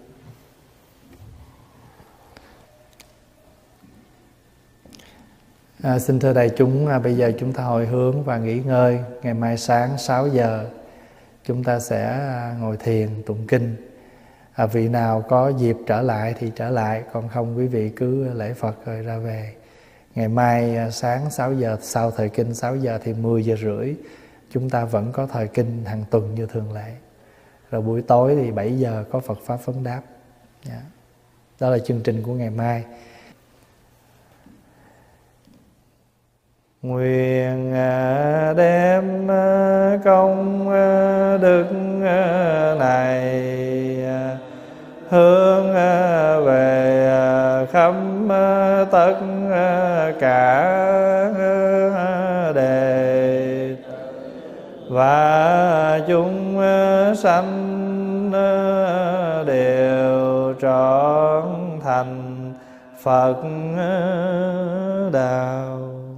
À, xin thưa đại chúng, à, bây giờ chúng ta hồi hướng và nghỉ ngơi. Ngày mai sáng sáu giờ chúng ta sẽ à, ngồi thiền tụng kinh. À, vị nào có dịp trở lại thì trở lại, còn không quý vị cứ lễ Phật rồi ra về. Ngày mai à, sáng sáu giờ, sau thời kinh sáu giờ thì mười giờ rưỡi chúng ta vẫn có thời kinh hàng tuần như thường lệ. Rồi buổi tối thì bảy giờ có Phật Pháp vấn đáp. Yeah. Đó là chương trình của ngày mai. Nguyện đem công đức này hướng về khắp tất cả đệ và chúng sanh đều trọn thành Phật đạo.